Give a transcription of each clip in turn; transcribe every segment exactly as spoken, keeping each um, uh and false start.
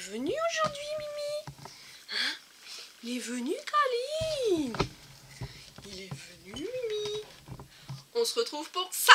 venu aujourd'hui, Mimi? Hein? Il est venu, Caline? Il est venu, Mimi? On se retrouve pour ça!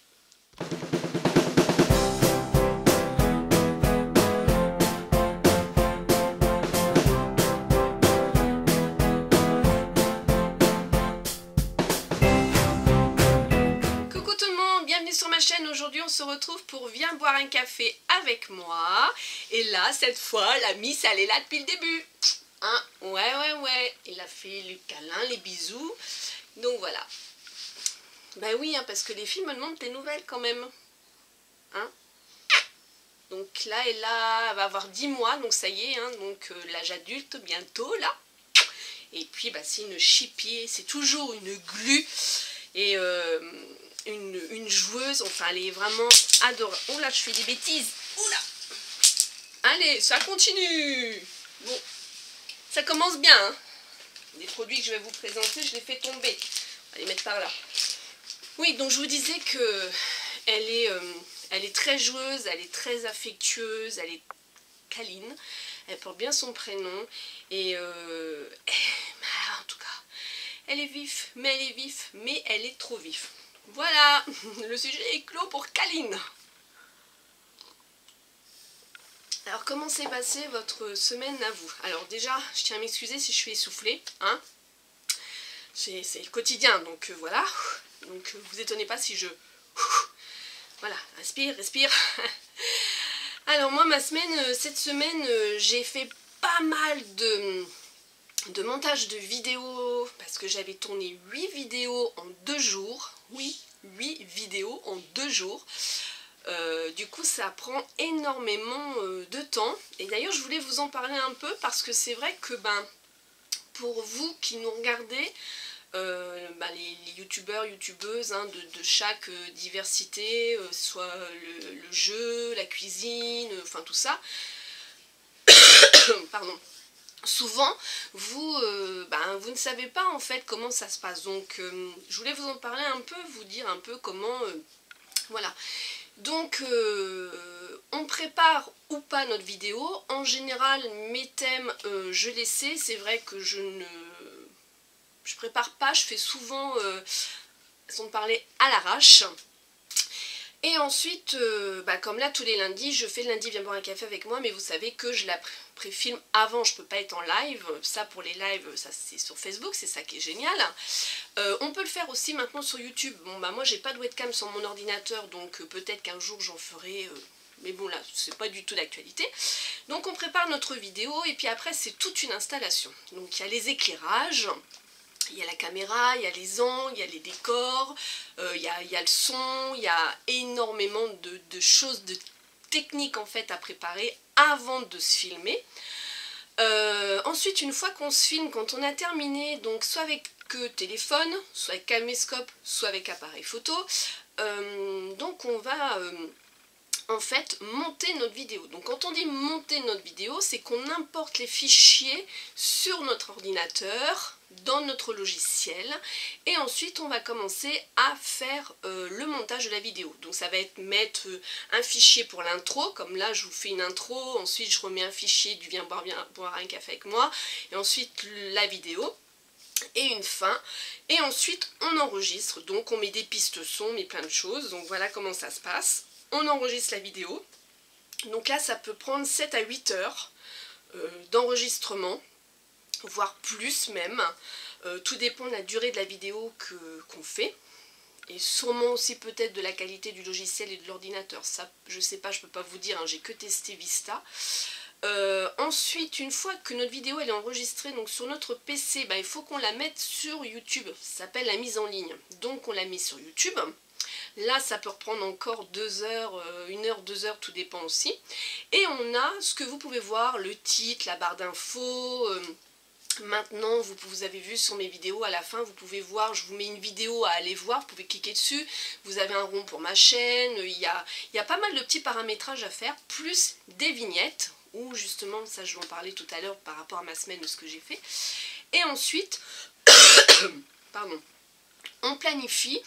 Sur ma chaîne, aujourd'hui on se retrouve pour Viens boire un café avec moi. Et là, cette fois, la Miss, elle est là depuis le début. Hein? Ouais, ouais, ouais. Il a fait le câlin, les bisous. Donc voilà. Ben oui, hein, parce que les filles me demandent tes nouvelles quand même. Hein? Donc là, elle, a, elle va avoir dix mois, donc ça y est, hein, donc euh, l'âge adulte bientôt là. Et puis, bah, c'est une chipie, c'est toujours une glu. Et... Euh, Une, une joueuse, enfin elle est vraiment adorable. Oh là, je fais des bêtises. Oh là. Allez, ça continue. Bon, ça commence bien. Hein. Les produits que je vais vous présenter, je les fais tomber. On va les mettre par là. Oui, donc je vous disais que elle est, euh, elle est très joueuse, elle est très affectueuse, elle est câline. Elle porte bien son prénom. Et euh, en tout cas, elle est vive, mais elle est vive, mais elle est trop vive. Voilà, le sujet est clos pour Caline. Alors, comment s'est passée votre semaine à vous? Alors déjà, je tiens à m'excuser si je suis essoufflée, hein. C'est le quotidien, donc euh, voilà. Donc, euh, vous étonnez pas si je... Voilà, respire, respire. Alors moi, ma semaine, euh, cette semaine, euh, j'ai fait pas mal de... de montage de vidéos, parce que j'avais tourné huit vidéos en deux jours. Oui, huit vidéos en deux jours. Euh, du coup, ça prend énormément euh, de temps. Et d'ailleurs, je voulais vous en parler un peu, parce que c'est vrai que ben, pour vous qui nous regardez, euh, ben, les, les youtubeurs, youtubeuses hein, de, de chaque euh, diversité, euh, soit le, le jeu, la cuisine, euh, enfin tout ça. Pardon. Souvent, vous, euh, ben, vous ne savez pas en fait comment ça se passe. Donc, euh, je voulais vous en parler un peu, vous dire un peu comment... Euh, voilà. Donc, euh, on prépare ou pas notre vidéo. En général, mes thèmes, euh, je les sais. C'est vrai que je ne... Je prépare pas, je fais souvent... Euh, façon de parler à l'arrache. Et ensuite, euh, bah, comme là tous les lundis, je fais le lundi Viens boire un café avec moi, mais vous savez que je la pré-filme avant, je peux pas être en live. Ça pour les lives, ça c'est sur Facebook, c'est ça qui est génial. Euh, on peut le faire aussi maintenant sur YouTube. Bon bah moi j'ai pas de webcam sur mon ordinateur, donc euh, peut-être qu'un jour j'en ferai, euh, mais bon là c'est pas du tout d'actualité. Donc on prépare notre vidéo et puis après c'est toute une installation. Donc il y a les éclairages. Il y a la caméra, il y a les angles, il y a les décors, euh, il, y a, il y a le son, il y a énormément de, de choses, de techniques en fait à préparer avant de se filmer. Euh, ensuite, une fois qu'on se filme, quand on a terminé, donc soit avec euh, téléphone, soit avec caméscope, soit avec appareil photo, euh, donc on va... Euh, en fait monter notre vidéo. Donc quand on dit monter notre vidéo, c'est qu'on importe les fichiers sur notre ordinateur, dans notre logiciel, et ensuite on va commencer à faire euh, le montage de la vidéo. Donc ça va être mettre euh, un fichier pour l'intro, comme là je vous fais une intro, ensuite je remets un fichier du Viens boire, bien, boire un café avec moi, et ensuite la vidéo. Et une fin, et ensuite on enregistre, donc on met des pistes son, on met plein de choses, donc voilà comment ça se passe. On enregistre la vidéo, donc là ça peut prendre sept à huit heures euh, d'enregistrement, voire plus même, euh, tout dépend de la durée de la vidéo que qu'on fait, et sûrement aussi peut-être de la qualité du logiciel et de l'ordinateur, ça je sais pas, je peux pas vous dire, hein, j'ai que testé Vista. Euh, ensuite, une fois que notre vidéo elle est enregistrée donc sur notre P C, bah, il faut qu'on la mette sur YouTube, ça s'appelle la mise en ligne, donc on la met sur YouTube. Là, ça peut reprendre encore deux heures, une heure, deux heures, tout dépend aussi. Et on a ce que vous pouvez voir, le titre, la barre d'infos. Euh, maintenant, vous, vous avez vu sur mes vidéos, à la fin, vous pouvez voir, je vous mets une vidéo à aller voir, vous pouvez cliquer dessus. Vous avez un rond pour ma chaîne. Il y a, il y a pas mal de petits paramétrages à faire, plus des vignettes, où justement, ça je vais en parler tout à l'heure par rapport à ma semaine, de ce que j'ai fait. Et ensuite, pardon, on planifie...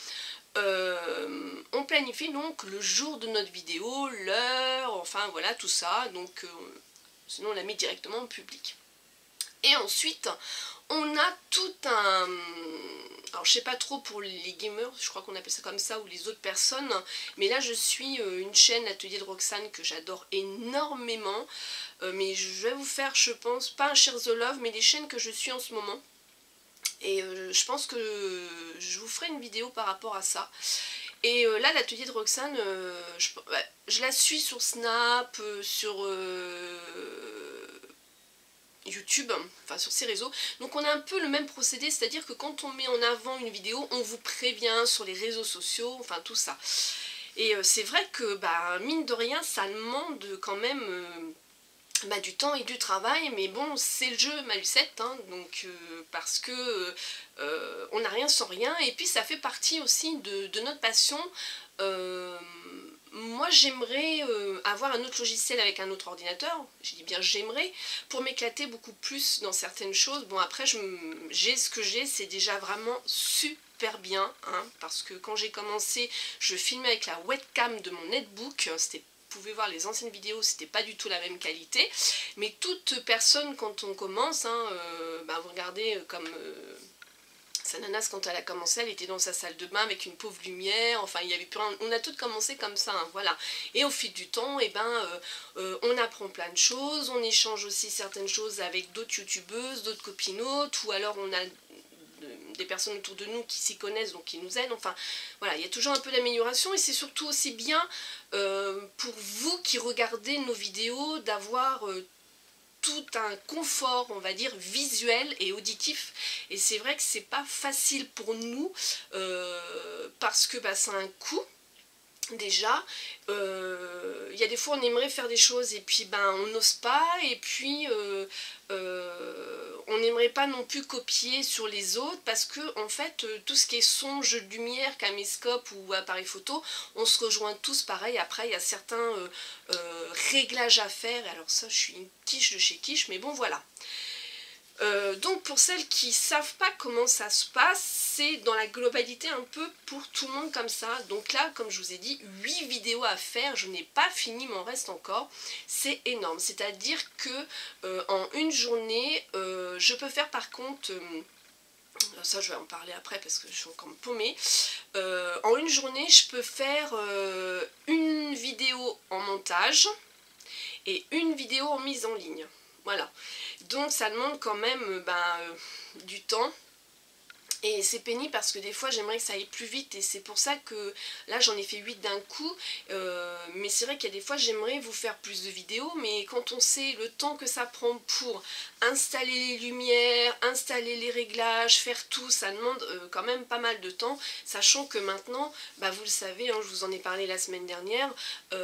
Euh, on planifie donc le jour de notre vidéo, l'heure, enfin voilà tout ça, donc euh, sinon on la met directement en public. Et ensuite, on a tout un... Alors je sais pas trop pour les gamers, je crois qu'on appelle ça comme ça, ou les autres personnes, mais là je suis une chaîne Atelier de Roxane que j'adore énormément, euh, mais je vais vous faire, je pense, pas un Share the Love, mais les chaînes que je suis en ce moment. Et euh, je pense que je vous ferai une vidéo par rapport à ça. Et euh, là, l'Atelier de Roxane, euh, je, ouais, je la suis sur Snap, euh, sur... Euh, YouTube, enfin sur ces réseaux. Donc on a un peu le même procédé, c'est-à-dire que quand on met en avant une vidéo, on vous prévient sur les réseaux sociaux, enfin tout ça. Et euh, c'est vrai que, bah, mine de rien, ça demande quand même euh, bah, du temps et du travail, mais bon, c'est le jeu Malucette, hein, donc euh, parce que euh, on n'a rien sans rien, et puis ça fait partie aussi de, de notre passion. Euh, Moi j'aimerais euh, avoir un autre logiciel avec un autre ordinateur, je dis bien j'aimerais, pour m'éclater beaucoup plus dans certaines choses. Bon après j'ai ce que j'ai, c'est déjà vraiment super bien, hein, parce que quand j'ai commencé, je filmais avec la webcam de mon netbook, c'était... Vous pouvez voir les anciennes vidéos, c'était pas du tout la même qualité, mais toute personne quand on commence, hein, euh, bah, vous regardez comme... Euh, Sa nanasse, quand elle a commencé, elle était dans sa salle de bain avec une pauvre lumière, enfin il y avait plus rien. On a toutes commencé comme ça, hein, voilà. Et au fil du temps, eh ben, euh, euh, on apprend plein de choses, on échange aussi certaines choses avec d'autres youtubeuses, d'autres copinotes, ou alors on a des personnes autour de nous qui s'y connaissent, donc qui nous aident, enfin voilà, il y a toujours un peu d'amélioration, et c'est surtout aussi bien euh, pour vous qui regardez nos vidéos d'avoir euh, tout un confort, on va dire, visuel et auditif. Et c'est vrai que c'est pas facile pour nous, euh, parce que bah, ça a un coût, déjà. Il euh, y a des fois on aimerait faire des choses et puis ben on n'ose pas, et puis euh, euh, on n'aimerait pas non plus copier sur les autres, parce que en fait tout ce qui est son, jeu de lumière, caméscope ou appareil photo, on se rejoint tous pareil. Après il y a certains euh, euh, réglages à faire, et alors ça je suis une quiche de chez quiche, mais bon voilà. Euh, donc pour celles qui ne savent pas comment ça se passe, c'est dans la globalité un peu pour tout le monde comme ça. Donc là, comme je vous ai dit, huit vidéos à faire, je n'ai pas fini, m'en reste encore. C'est énorme, c'est-à-dire que euh, en une journée, euh, je peux faire par contre... Euh, ça je vais en parler après parce que je suis encore paumée. Euh, en une journée, je peux faire euh, une vidéo en montage et une vidéo en mise en ligne. Voilà, donc ça demande quand même ben, euh, du temps. Et c'est pénible parce que des fois j'aimerais que ça aille plus vite, et c'est pour ça que là j'en ai fait huit d'un coup, euh, mais c'est vrai qu'il y a des fois j'aimerais vous faire plus de vidéos, mais quand on sait le temps que ça prend pour installer les lumières, installer les réglages, faire tout, ça demande euh, quand même pas mal de temps, sachant que maintenant, bah, vous le savez, hein, je vous en ai parlé la semaine dernière,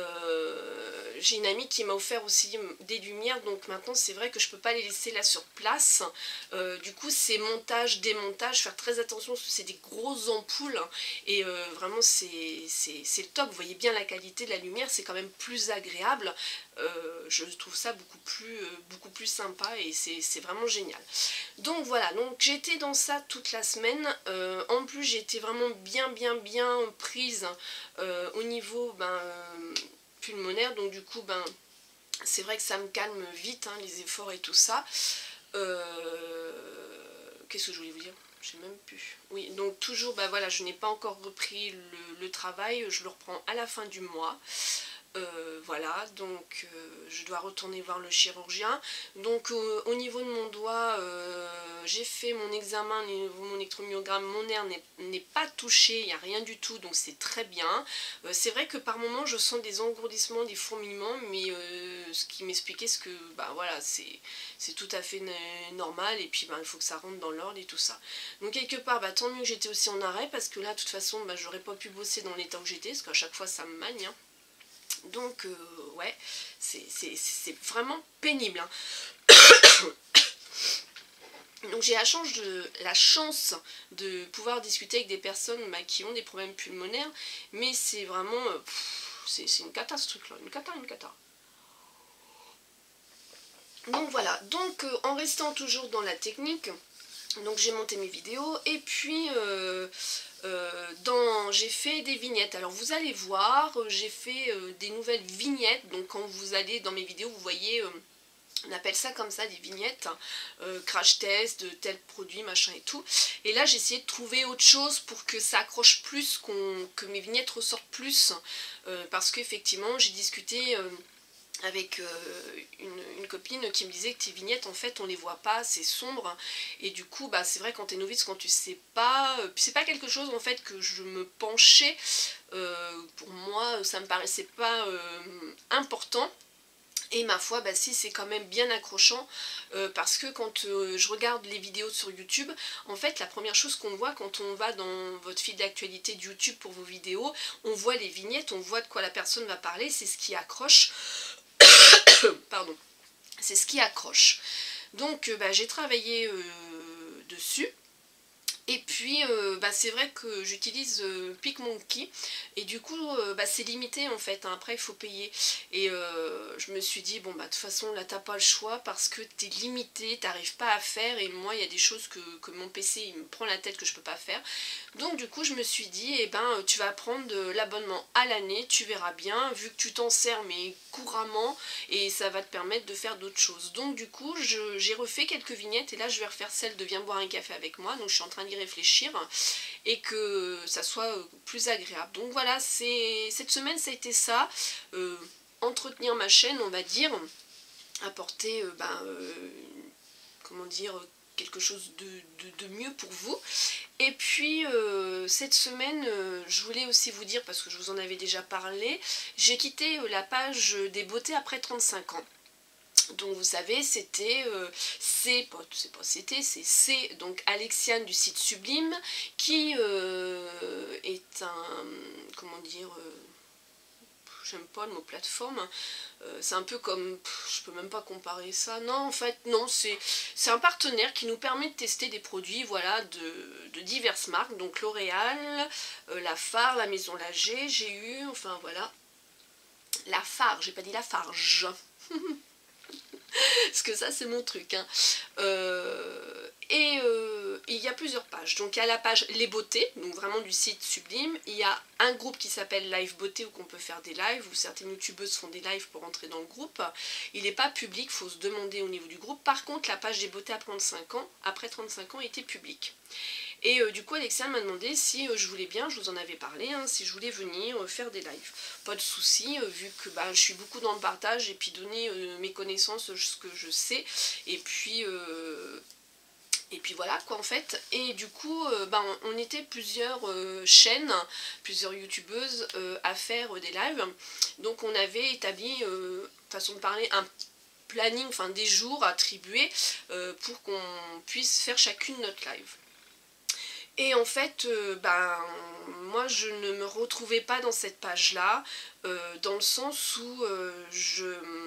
euh, j'ai une amie qui m'a offert aussi des lumières, donc maintenant c'est vrai que je peux pas les laisser là sur place, euh, du coup c'est montage, démontage, faire très attention parce que c'est des grosses ampoules, hein, et euh, vraiment c'est le top. Vous voyez bien la qualité de la lumière, c'est quand même plus agréable, euh, je trouve ça beaucoup plus, euh, beaucoup plus sympa, et c'est vraiment génial. Donc voilà, donc j'étais dans ça toute la semaine, euh, en plus j'ai été vraiment bien bien bien prise euh, au niveau ben, euh, pulmonaire, donc du coup ben c'est vrai que ça me calme vite, hein, les efforts et tout ça. Euh, Qu'est-ce que je voulais vous dire? Je sais même plus. Oui, donc toujours, bah voilà, je n'ai pas encore repris le, le travail, je le reprends à la fin du mois. Euh, voilà, donc euh, je dois retourner voir le chirurgien. Donc euh, au niveau de mon doigt, euh, j'ai fait mon examen, au niveau de mon électromyogramme, mon nerf n'est pas touché, il n'y a rien du tout, donc c'est très bien. Euh, c'est vrai que par moments je sens des engourdissements, des fourmillements, mais euh, ce qui m'expliquait, c'est que bah voilà, c'est tout à fait normal, et puis bah, il faut que ça rentre dans l'ordre et tout ça. Donc quelque part, bah, tant mieux que j'étais aussi en arrêt, parce que là de toute façon bah, j'aurais pas pu bosser dans l'état où j'étais, parce qu'à chaque fois ça me magne, hein. Donc, euh, ouais, c'est vraiment pénible, hein. Donc j'ai la chance, de, la chance de pouvoir discuter avec des personnes bah, qui ont des problèmes pulmonaires, mais c'est vraiment... Euh, c'est une cata ce truc-là, une cata, une cata. Donc voilà, donc euh, en restant toujours dans la technique, donc j'ai monté mes vidéos, et puis... Euh, Euh, j'ai fait des vignettes. Alors vous allez voir, j'ai fait euh, des nouvelles vignettes. Donc quand vous allez dans mes vidéos, vous voyez euh, On appelle ça comme ça, des vignettes, euh, crash test de tel produit, machin et tout. Et là, j'ai essayé de trouver autre chose pour que ça accroche plus, qu'on, que mes vignettes ressortent plus. Euh, parce qu'effectivement, j'ai discuté euh, avec euh, une, une copine qui me disait que tes vignettes, en fait, on les voit pas, c'est sombre. Et du coup, bah, c'est vrai, quand t'es novice, quand tu sais pas... Euh, c'est pas quelque chose, en fait, que je me penchais. Euh, pour moi, ça me paraissait pas euh, important. Et ma foi, bah si, c'est quand même bien accrochant euh, parce que quand euh, je regarde les vidéos sur YouTube, en fait la première chose qu'on voit quand on va dans votre fil d'actualité de YouTube pour vos vidéos, on voit les vignettes, on voit de quoi la personne va parler, c'est ce qui accroche. Pardon, c'est ce qui accroche. Donc euh, bah, j'ai travaillé euh, dessus. Et puis euh, bah, c'est vrai que j'utilise euh, PicMonkey et du coup euh, bah, c'est limité en fait, hein. Après il faut payer. Et euh, je me suis dit bon bah de toute façon là t'as pas le choix parce que t'es limité, t'arrives pas à faire et moi il y a des choses que, que mon P C il me prend la tête que je peux pas faire. Donc du coup je me suis dit eh ben tu vas prendre l'abonnement à l'année, tu verras bien, vu que tu t'en sers mais couramment et ça va te permettre de faire d'autres choses. Donc du coup j'ai refait quelques vignettes et là je vais refaire celle de viens boire un café avec moi, donc je suis en train d'y réfléchir et que ça soit plus agréable. Donc voilà, c'est cette semaine ça a été ça, euh, entretenir ma chaîne on va dire, apporter euh, ben, euh, comment dire quelque chose de, de, de mieux pour vous. Et puis euh, cette semaine euh, je voulais aussi vous dire, parce que je vous en avais déjà parlé, j'ai quitté euh, la page des beautés après trente-cinq ans. Donc vous savez, c'était, euh, c'est pas, c'est pas c'était, c'est c'est donc Alexiane du site Sublime qui euh, est un, comment dire, euh, j'aime pas le mot plateforme, euh, c'est un peu comme, pff, je peux même pas comparer ça, non en fait non, c'est c'est un partenaire qui nous permet de tester des produits, voilà, de, de diverses marques, donc L'Oréal, euh, Lafarge, la Maison Lager, j'ai eu, enfin voilà, Lafarge, j'ai pas dit Lafarge. Parce que ça c'est mon truc hein. euh, et euh, il y a plusieurs pages, donc il y a la page les beautés, donc vraiment du site Sublime, il y a un groupe qui s'appelle Live Beauté où on peut faire des lives, où certaines youtubeuses font des lives pour entrer dans le groupe. Il n'est pas public, il faut se demander au niveau du groupe. Par contre la page des beautés à trente-cinq ans, après trente-cinq ans, était publique. Et euh, du coup Alexia m'a demandé si euh, je voulais bien, je vous en avais parlé, hein, si je voulais venir euh, faire des lives. Pas de souci, euh, vu que bah, je suis beaucoup dans le partage et puis donner euh, mes connaissances, ce que je sais. Et puis, euh, et puis voilà quoi en fait. Et du coup euh, bah, on, on était plusieurs euh, chaînes, plusieurs youtubeuses euh, à faire euh, des lives. Donc on avait établi, euh, façon de parler, un planning, enfin des jours attribués euh, pour qu'on puisse faire chacune notre live. Et en fait, euh, ben, moi je ne me retrouvais pas dans cette page-là, euh, dans le sens où euh, je...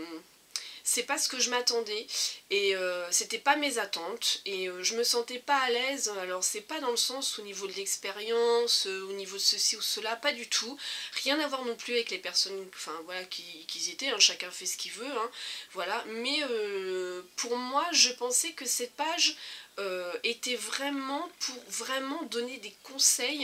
c'est pas ce que je m'attendais, et euh, c'était pas mes attentes, et euh, je me sentais pas à l'aise. Alors c'est pas dans le sens au niveau de l'expérience, euh, au niveau de ceci ou cela, pas du tout. Rien à voir non plus avec les personnes, enfin voilà, qui, qui y étaient, hein, chacun fait ce qu'il veut, hein, voilà. Mais euh, pour moi, je pensais que cette page... Euh, était vraiment pour vraiment donner des conseils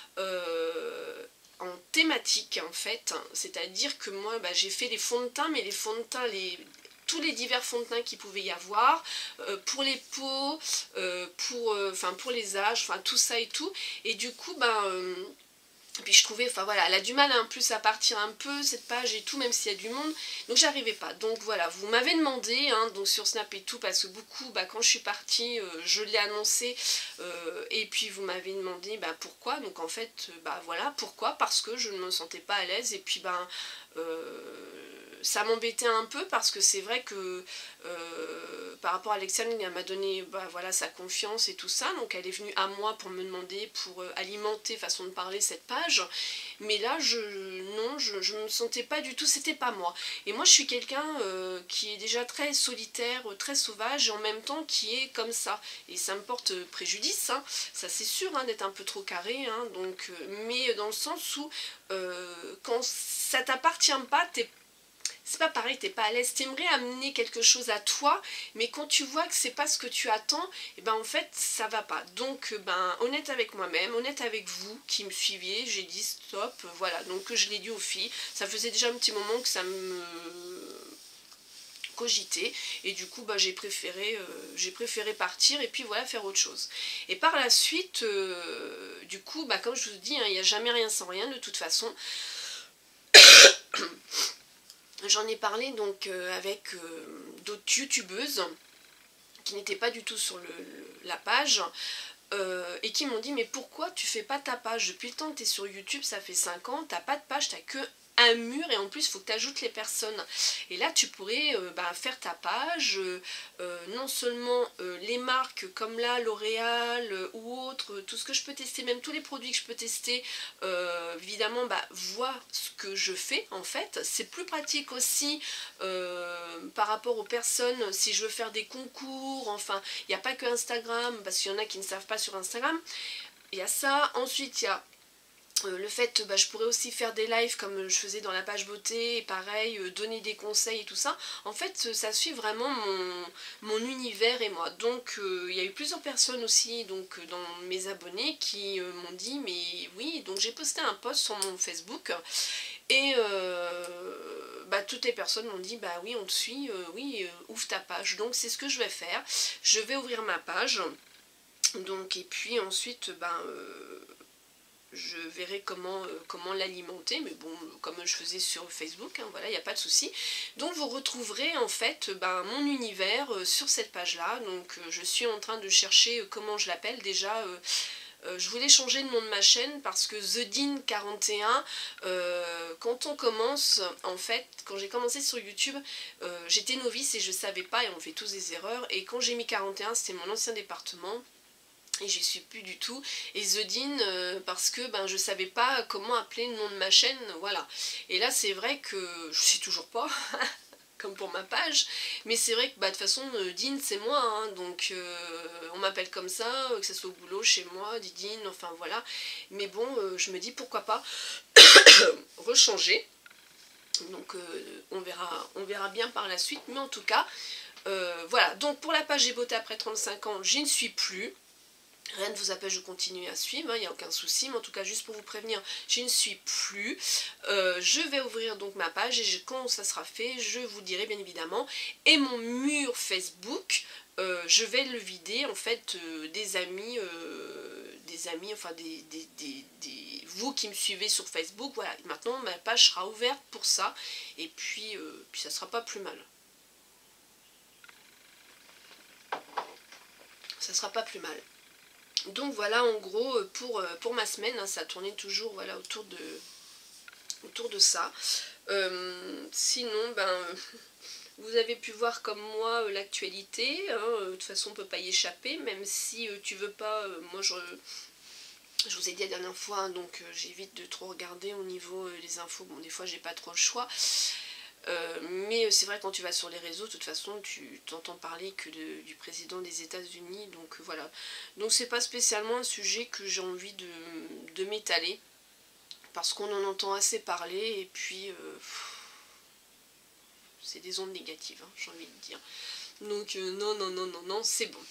euh, en thématique en fait, c'est à dire que moi bah, j'ai fait les fonds de teint, mais les fonds de teint, les, tous les divers fonds de teint qu'il pouvait y avoir, euh, pour les peaux, euh, pour, euh, pour les âges, enfin tout ça et tout, et du coup bah euh, puis je trouvais, enfin voilà, elle a du mal en plus à partir un peu, cette page et tout, même s'il y a du monde, donc j'arrivais pas. Donc voilà, vous m'avez demandé, hein, donc sur Snap et tout, parce que beaucoup, bah, quand je suis partie, euh, je l'ai annoncé, euh, et puis vous m'avez demandé, bah pourquoi, donc en fait, bah voilà, pourquoi, parce que je ne me sentais pas à l'aise, et puis bah, euh, ça m'embêtait un peu, parce que c'est vrai que, euh, par rapport à Alexiane, elle m'a donné, bah voilà, sa confiance et tout ça, donc elle est venue à moi pour me demander, pour euh, alimenter, façon de parler, cette page. Mais là je non je, je me sentais pas du tout, c'était pas moi, et moi je suis quelqu'un euh, qui est déjà très solitaire, très sauvage, et en même temps qui est comme ça, et ça me porte préjudice, hein. Ça c'est sûr, hein, d'être un peu trop carré, hein, donc euh, mais dans le sens où euh, quand ça t'appartient pas, t'es c'est pas pareil, t'es pas à l'aise, t'aimerais amener quelque chose à toi, mais quand tu vois que c'est pas ce que tu attends, et ben en fait ça va pas. Donc ben honnête avec moi-même, honnête avec vous qui me suiviez, j'ai dit stop, voilà, donc je l'ai dit aux filles, ça faisait déjà un petit moment que ça me cogiter, et du coup bah, j'ai préféré, euh, j'ai préféré partir et puis voilà, faire autre chose. Et par la suite, euh, du coup, bah, comme je vous dis, hein, il n'y a jamais rien sans rien de toute façon. J'en ai parlé donc euh, avec euh, d'autres youtubeuses qui n'étaient pas du tout sur le, le, la page, euh, et qui m'ont dit mais pourquoi tu fais pas ta page? Depuis le temps que tu es sur YouTube, ça fait cinq ans, t'as pas de page, t'as que un mur, et en plus il faut que tu ajoutes les personnes. Et là tu pourrais euh, bah, faire ta page, euh, euh, non seulement euh, les marques comme là L'Oréal euh, ou autres, euh, tout ce que je peux tester, même tous les produits que je peux tester, euh, évidemment bah, vois ce que je fais en fait. C'est plus pratique aussi euh, par rapport aux personnes, si je veux faire des concours, enfin il n'y a pas que Instagram, parce qu'il y en a qui ne savent pas sur Instagram, il y a ça. Ensuite il y a Euh, le fait, bah, je pourrais aussi faire des lives comme je faisais dans la page beauté, et pareil, euh, donner des conseils et tout ça. En fait, ça suit vraiment mon, mon univers et moi. Donc, euh, il y a eu plusieurs personnes aussi, donc dans mes abonnés, qui euh, m'ont dit, mais oui, donc j'ai posté un post sur mon Facebook, et euh, bah, toutes les personnes m'ont dit, bah oui, on te suit, euh, oui, euh, ouvre ta page. Donc, c'est ce que je vais faire. Je vais ouvrir ma page. Donc, et puis ensuite, ben... Euh, je verrai comment, euh, comment l'alimenter, mais bon, comme je faisais sur Facebook, hein, voilà, il n'y a pas de souci. Donc vous retrouverez en fait ben, mon univers euh, sur cette page-là. Donc euh, je suis en train de chercher euh, comment je l'appelle. Déjà, euh, euh, je voulais changer le nom de ma chaîne parce que The Dean quarante et un, euh, quand on commence, en fait, quand j'ai commencé sur YouTube, euh, j'étais novice et je savais pas, et on fait tous des erreurs. Et quand j'ai mis quarante et un, c'était mon ancien département. Et j'y suis plus du tout. Et The Dean, euh, parce que ben, je savais pas comment appeler le nom de ma chaîne, voilà. Et là c'est vrai que je sais toujours pas, comme pour ma page, mais c'est vrai que bah, de toute façon euh, Dean c'est moi, hein, donc euh, on m'appelle comme ça, que ce soit au boulot, chez moi, Didine, enfin voilà. Mais bon, euh, je me dis pourquoi pas rechanger. Donc euh, on, verra, on verra bien par la suite, mais en tout cas, euh, voilà. Donc pour la page J'ai beauté après trente-cinq ans, j'y ne suis plus. Rien ne vous appelle, je continue à suivre, il hein, n'y a aucun souci, mais en tout cas juste pour vous prévenir, je ne suis plus. Euh, je vais ouvrir donc ma page et je, quand ça sera fait, je vous dirai bien évidemment. Et mon mur Facebook, euh, je vais le vider en fait euh, des amis, euh, des amis, enfin des, des, des, des, vous qui me suivez sur Facebook, voilà. Maintenant ma page sera ouverte pour ça, et puis, euh, puis ça sera pas plus mal. Ça sera pas plus mal. Donc voilà en gros pour, pour ma semaine, hein, ça tournait toujours voilà, autour, de, autour de ça. Euh, sinon, ben, vous avez pu voir comme moi l'actualité, hein, de toute façon on ne peut pas y échapper, même si euh, tu veux pas, euh, moi je, je vous ai dit la dernière fois, hein, donc euh, j'évite de trop regarder au niveau euh, des infos, bon des fois j'ai pas trop le choix. Euh, mais c'est vrai quand tu vas sur les réseaux, de toute façon tu t'entends parler que de, du président des États-Unis, donc euh, voilà. Donc c'est pas spécialement un sujet que j'ai envie de, de m'étaler, parce qu'on en entend assez parler, et puis euh, c'est des ondes négatives, hein, j'ai envie de dire. Donc euh, non, non, non, non, non, c'est bon.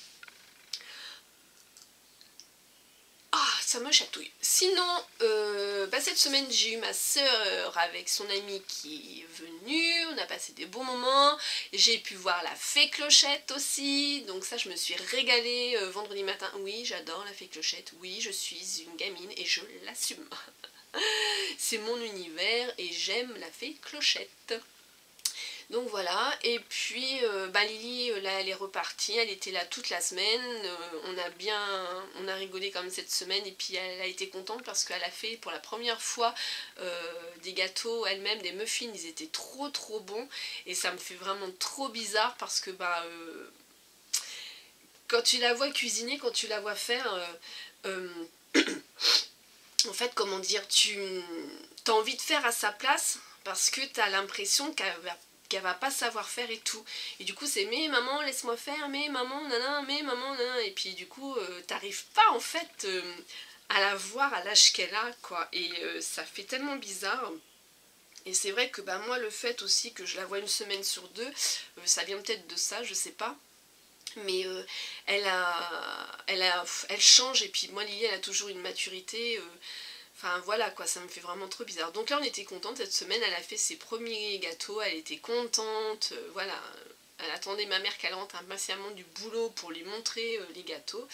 Ah, ça me chatouille. Sinon, euh, bah cette semaine, j'ai eu ma soeur avec son amie qui est venue. On a passé des bons moments. J'ai pu voir la fée Clochette aussi. Donc ça, je me suis régalée euh, vendredi matin. Oui, j'adore la fée Clochette. Oui, je suis une gamine et je l'assume. C'est mon univers et j'aime la fée Clochette. Donc voilà, et puis euh, bah Lily, là elle est repartie, elle était là toute la semaine, euh, on a bien, on a rigolé comme cette semaine, et puis elle a été contente parce qu'elle a fait pour la première fois euh, des gâteaux elle-même, des muffins, ils étaient trop trop bons, et ça me fait vraiment trop bizarre parce que bah euh, quand tu la vois cuisiner, quand tu la vois faire, euh, euh, en fait comment dire, tu as envie de faire à sa place parce que tu as l'impression qu'elle va qu'elle va pas savoir faire et tout, et du coup c'est mais maman laisse-moi faire, mais maman nana, mais maman nana, et puis du coup euh, t'arrives pas en fait euh, à la voir à l'âge qu'elle a quoi, et euh, ça fait tellement bizarre. Et c'est vrai que bah moi le fait aussi que je la vois une semaine sur deux, euh, ça vient peut-être de ça, je sais pas, mais euh, elle a elle a elle change, et puis moi Lily elle a toujours une maturité, euh, enfin voilà quoi, ça me fait vraiment trop bizarre. Donc là on était contente cette semaine, elle a fait ses premiers gâteaux, elle était contente, euh, voilà. Elle attendait ma mère qu'elle rentre impatiemment du boulot pour lui montrer euh, les gâteaux.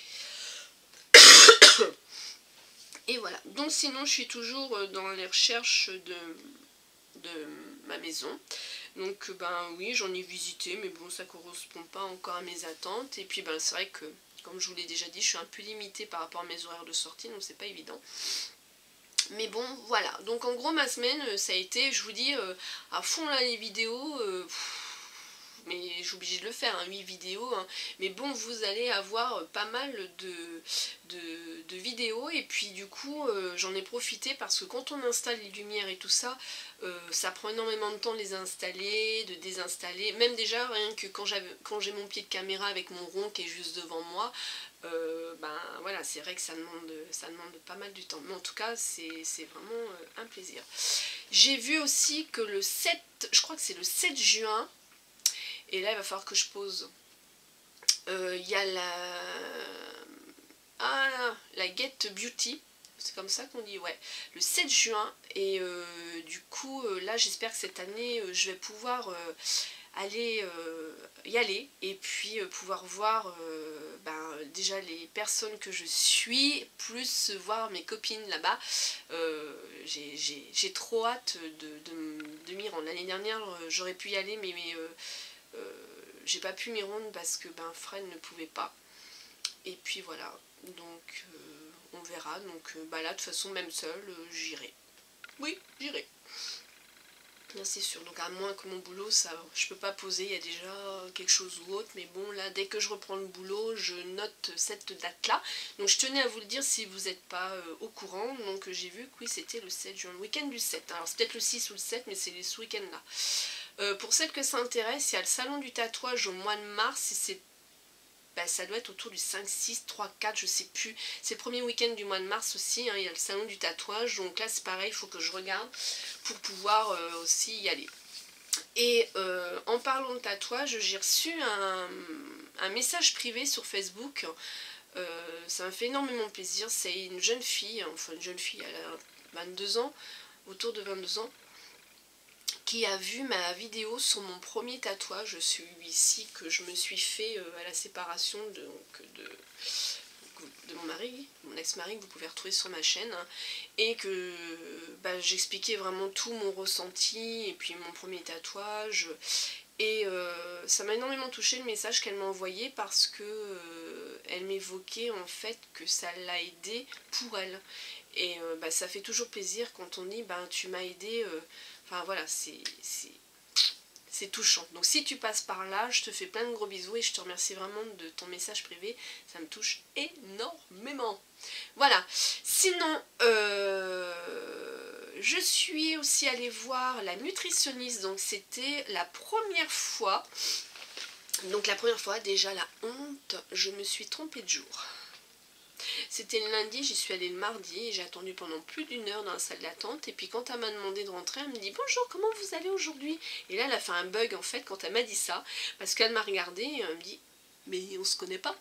Et voilà. Donc sinon, je suis toujours euh, dans les recherches de, de ma maison. Donc ben oui, j'en ai visité, mais bon, ça correspond pas encore à mes attentes. Et puis ben c'est vrai que, comme je vous l'ai déjà dit, je suis un peu limitée par rapport à mes horaires de sortie, donc c'est pas évident. Mais bon, voilà. Donc en gros, ma semaine, ça a été, je vous dis, euh, à fond là les vidéos. Euh, pff, mais je suis obligée de le faire, hein, huit vidéos. Hein. Mais bon, vous allez avoir pas mal de, de, de vidéos. Et puis du coup, euh, j'en ai profité parce que quand on installe les lumières et tout ça, euh, ça prend énormément de temps de les installer, de désinstaller. Même déjà, rien que quand j'ai mon pied de caméra avec mon rond qui est juste devant moi, Euh, ben voilà, c'est vrai que ça demande, ça demande pas mal du temps, mais en tout cas c'est vraiment euh, un plaisir. J'ai vu aussi que le sept, je crois que c'est le sept juin, et là il va falloir que je pose, il euh, y a la ah, la Get Beauty, c'est comme ça qu'on dit, ouais, le sept juin, et euh, du coup euh, là j'espère que cette année euh, je vais pouvoir euh, aller euh, y aller et puis euh, pouvoir voir euh, ben, déjà les personnes que je suis, plus voir mes copines là-bas. Euh, j'ai trop hâte de, de, de m'y rendre. L'année dernière j'aurais pu y aller, mais, mais euh, euh, j'ai pas pu m'y rendre parce que ben, Fred ne pouvait pas. Et puis voilà, donc euh, on verra. Donc euh, bah là de toute façon même seule euh, j'irai. Oui, j'irai. C'est sûr, donc à moins que mon boulot, ça, je peux pas poser, il y a déjà quelque chose ou autre, mais bon là dès que je reprends le boulot, je note cette date là, donc je tenais à vous le dire si vous n'êtes pas euh, au courant. Donc j'ai vu que oui c'était le sept juin, le week-end du sept, alors c'est peut-être le six ou le sept, mais c'est ce week-end là. Euh, pour celles que ça intéresse, il y a le salon du tatouage au mois de mars, et c'est ben, ça doit être autour du cinq, six, trois, quatre, je sais plus. C'est le premier week-end du mois de mars aussi, hein, il y a le salon du tatouage, donc là c'est pareil, il faut que je regarde pour pouvoir euh, aussi y aller. Et euh, en parlant de tatouage, j'ai reçu un, un message privé sur Facebook, euh, ça m'a fait énormément plaisir. C'est une jeune fille, enfin une jeune fille, elle a vingt-deux ans, autour de vingt-deux ans, qui a vu ma vidéo sur mon premier tatouage, celui-ci que je me suis fait euh, à la séparation de, donc, de, de mon mari, mon ex-mari, que vous pouvez retrouver sur ma chaîne, hein, et que bah, j'expliquais vraiment tout mon ressenti, et puis mon premier tatouage, et euh, ça m'a énormément touché le message qu'elle m'a envoyé, parce que euh, elle m'évoquait en fait que ça l'a aidé pour elle, et euh, bah, ça fait toujours plaisir quand on dit bah, tu m'as aidé. euh, Enfin voilà, c'est touchant. Donc si tu passes par là, je te fais plein de gros bisous et je te remercie vraiment de ton message privé. Ça me touche énormément. Voilà. Sinon, euh, je suis aussi allée voir la nutritionniste. Donc c'était la première fois. Donc la première fois, déjà la honte, je me suis trompée de jour. C'était le lundi, j'y suis allée le mardi et j'ai attendu pendant plus d'une heure dans la salle d'attente. Et puis quand elle m'a demandé de rentrer, elle me dit « Bonjour, comment vous allez aujourd'hui ?» Et là, elle a fait un bug en fait quand elle m'a dit ça. Parce qu'elle m'a regardée et elle me dit « Mais on se connaît pas ?»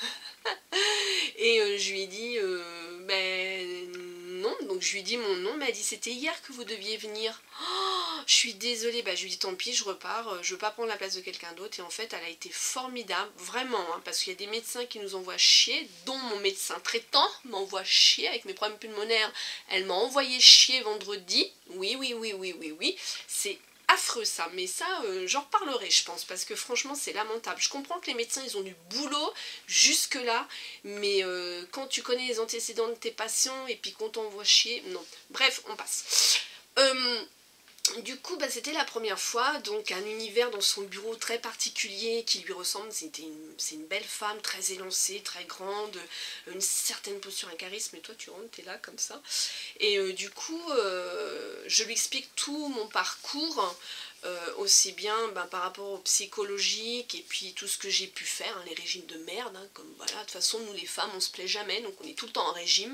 Et euh, je lui ai dit euh, « Ben non ». Donc je lui ai dit mon nom, mais elle a dit « C'était hier que vous deviez venir. » Oh, je suis désolée, bah, je lui dis tant pis, je repars, je veux pas prendre la place de quelqu'un d'autre. Et en fait elle a été formidable, vraiment, hein, parce qu'il y a des médecins qui nous envoient chier, dont mon médecin traitant m'envoie chier avec mes problèmes pulmonaires. Elle m'a envoyé chier vendredi, oui oui oui oui oui oui, c'est affreux ça, mais ça euh, j'en reparlerai je pense, parce que franchement c'est lamentable. Je comprends que les médecins ils ont du boulot jusque là, mais euh, quand tu connais les antécédents de tes patients et puis qu'on t'envoie chier, non. Bref, on passe. Euh, Du coup, bah, c'était la première fois, donc un univers dans son bureau très particulier qui lui ressemble. C'est une, une belle femme, très élancée, très grande, une certaine posture, un charisme, et toi tu rentres, t'es là comme ça. Et euh, du coup, euh, je lui explique tout mon parcours, euh, aussi bien ben, par rapport au psychologique, et puis tout ce que j'ai pu faire, hein, les régimes de merde, hein, comme voilà, de toute façon nous les femmes on se plaît jamais, donc on est tout le temps en régime.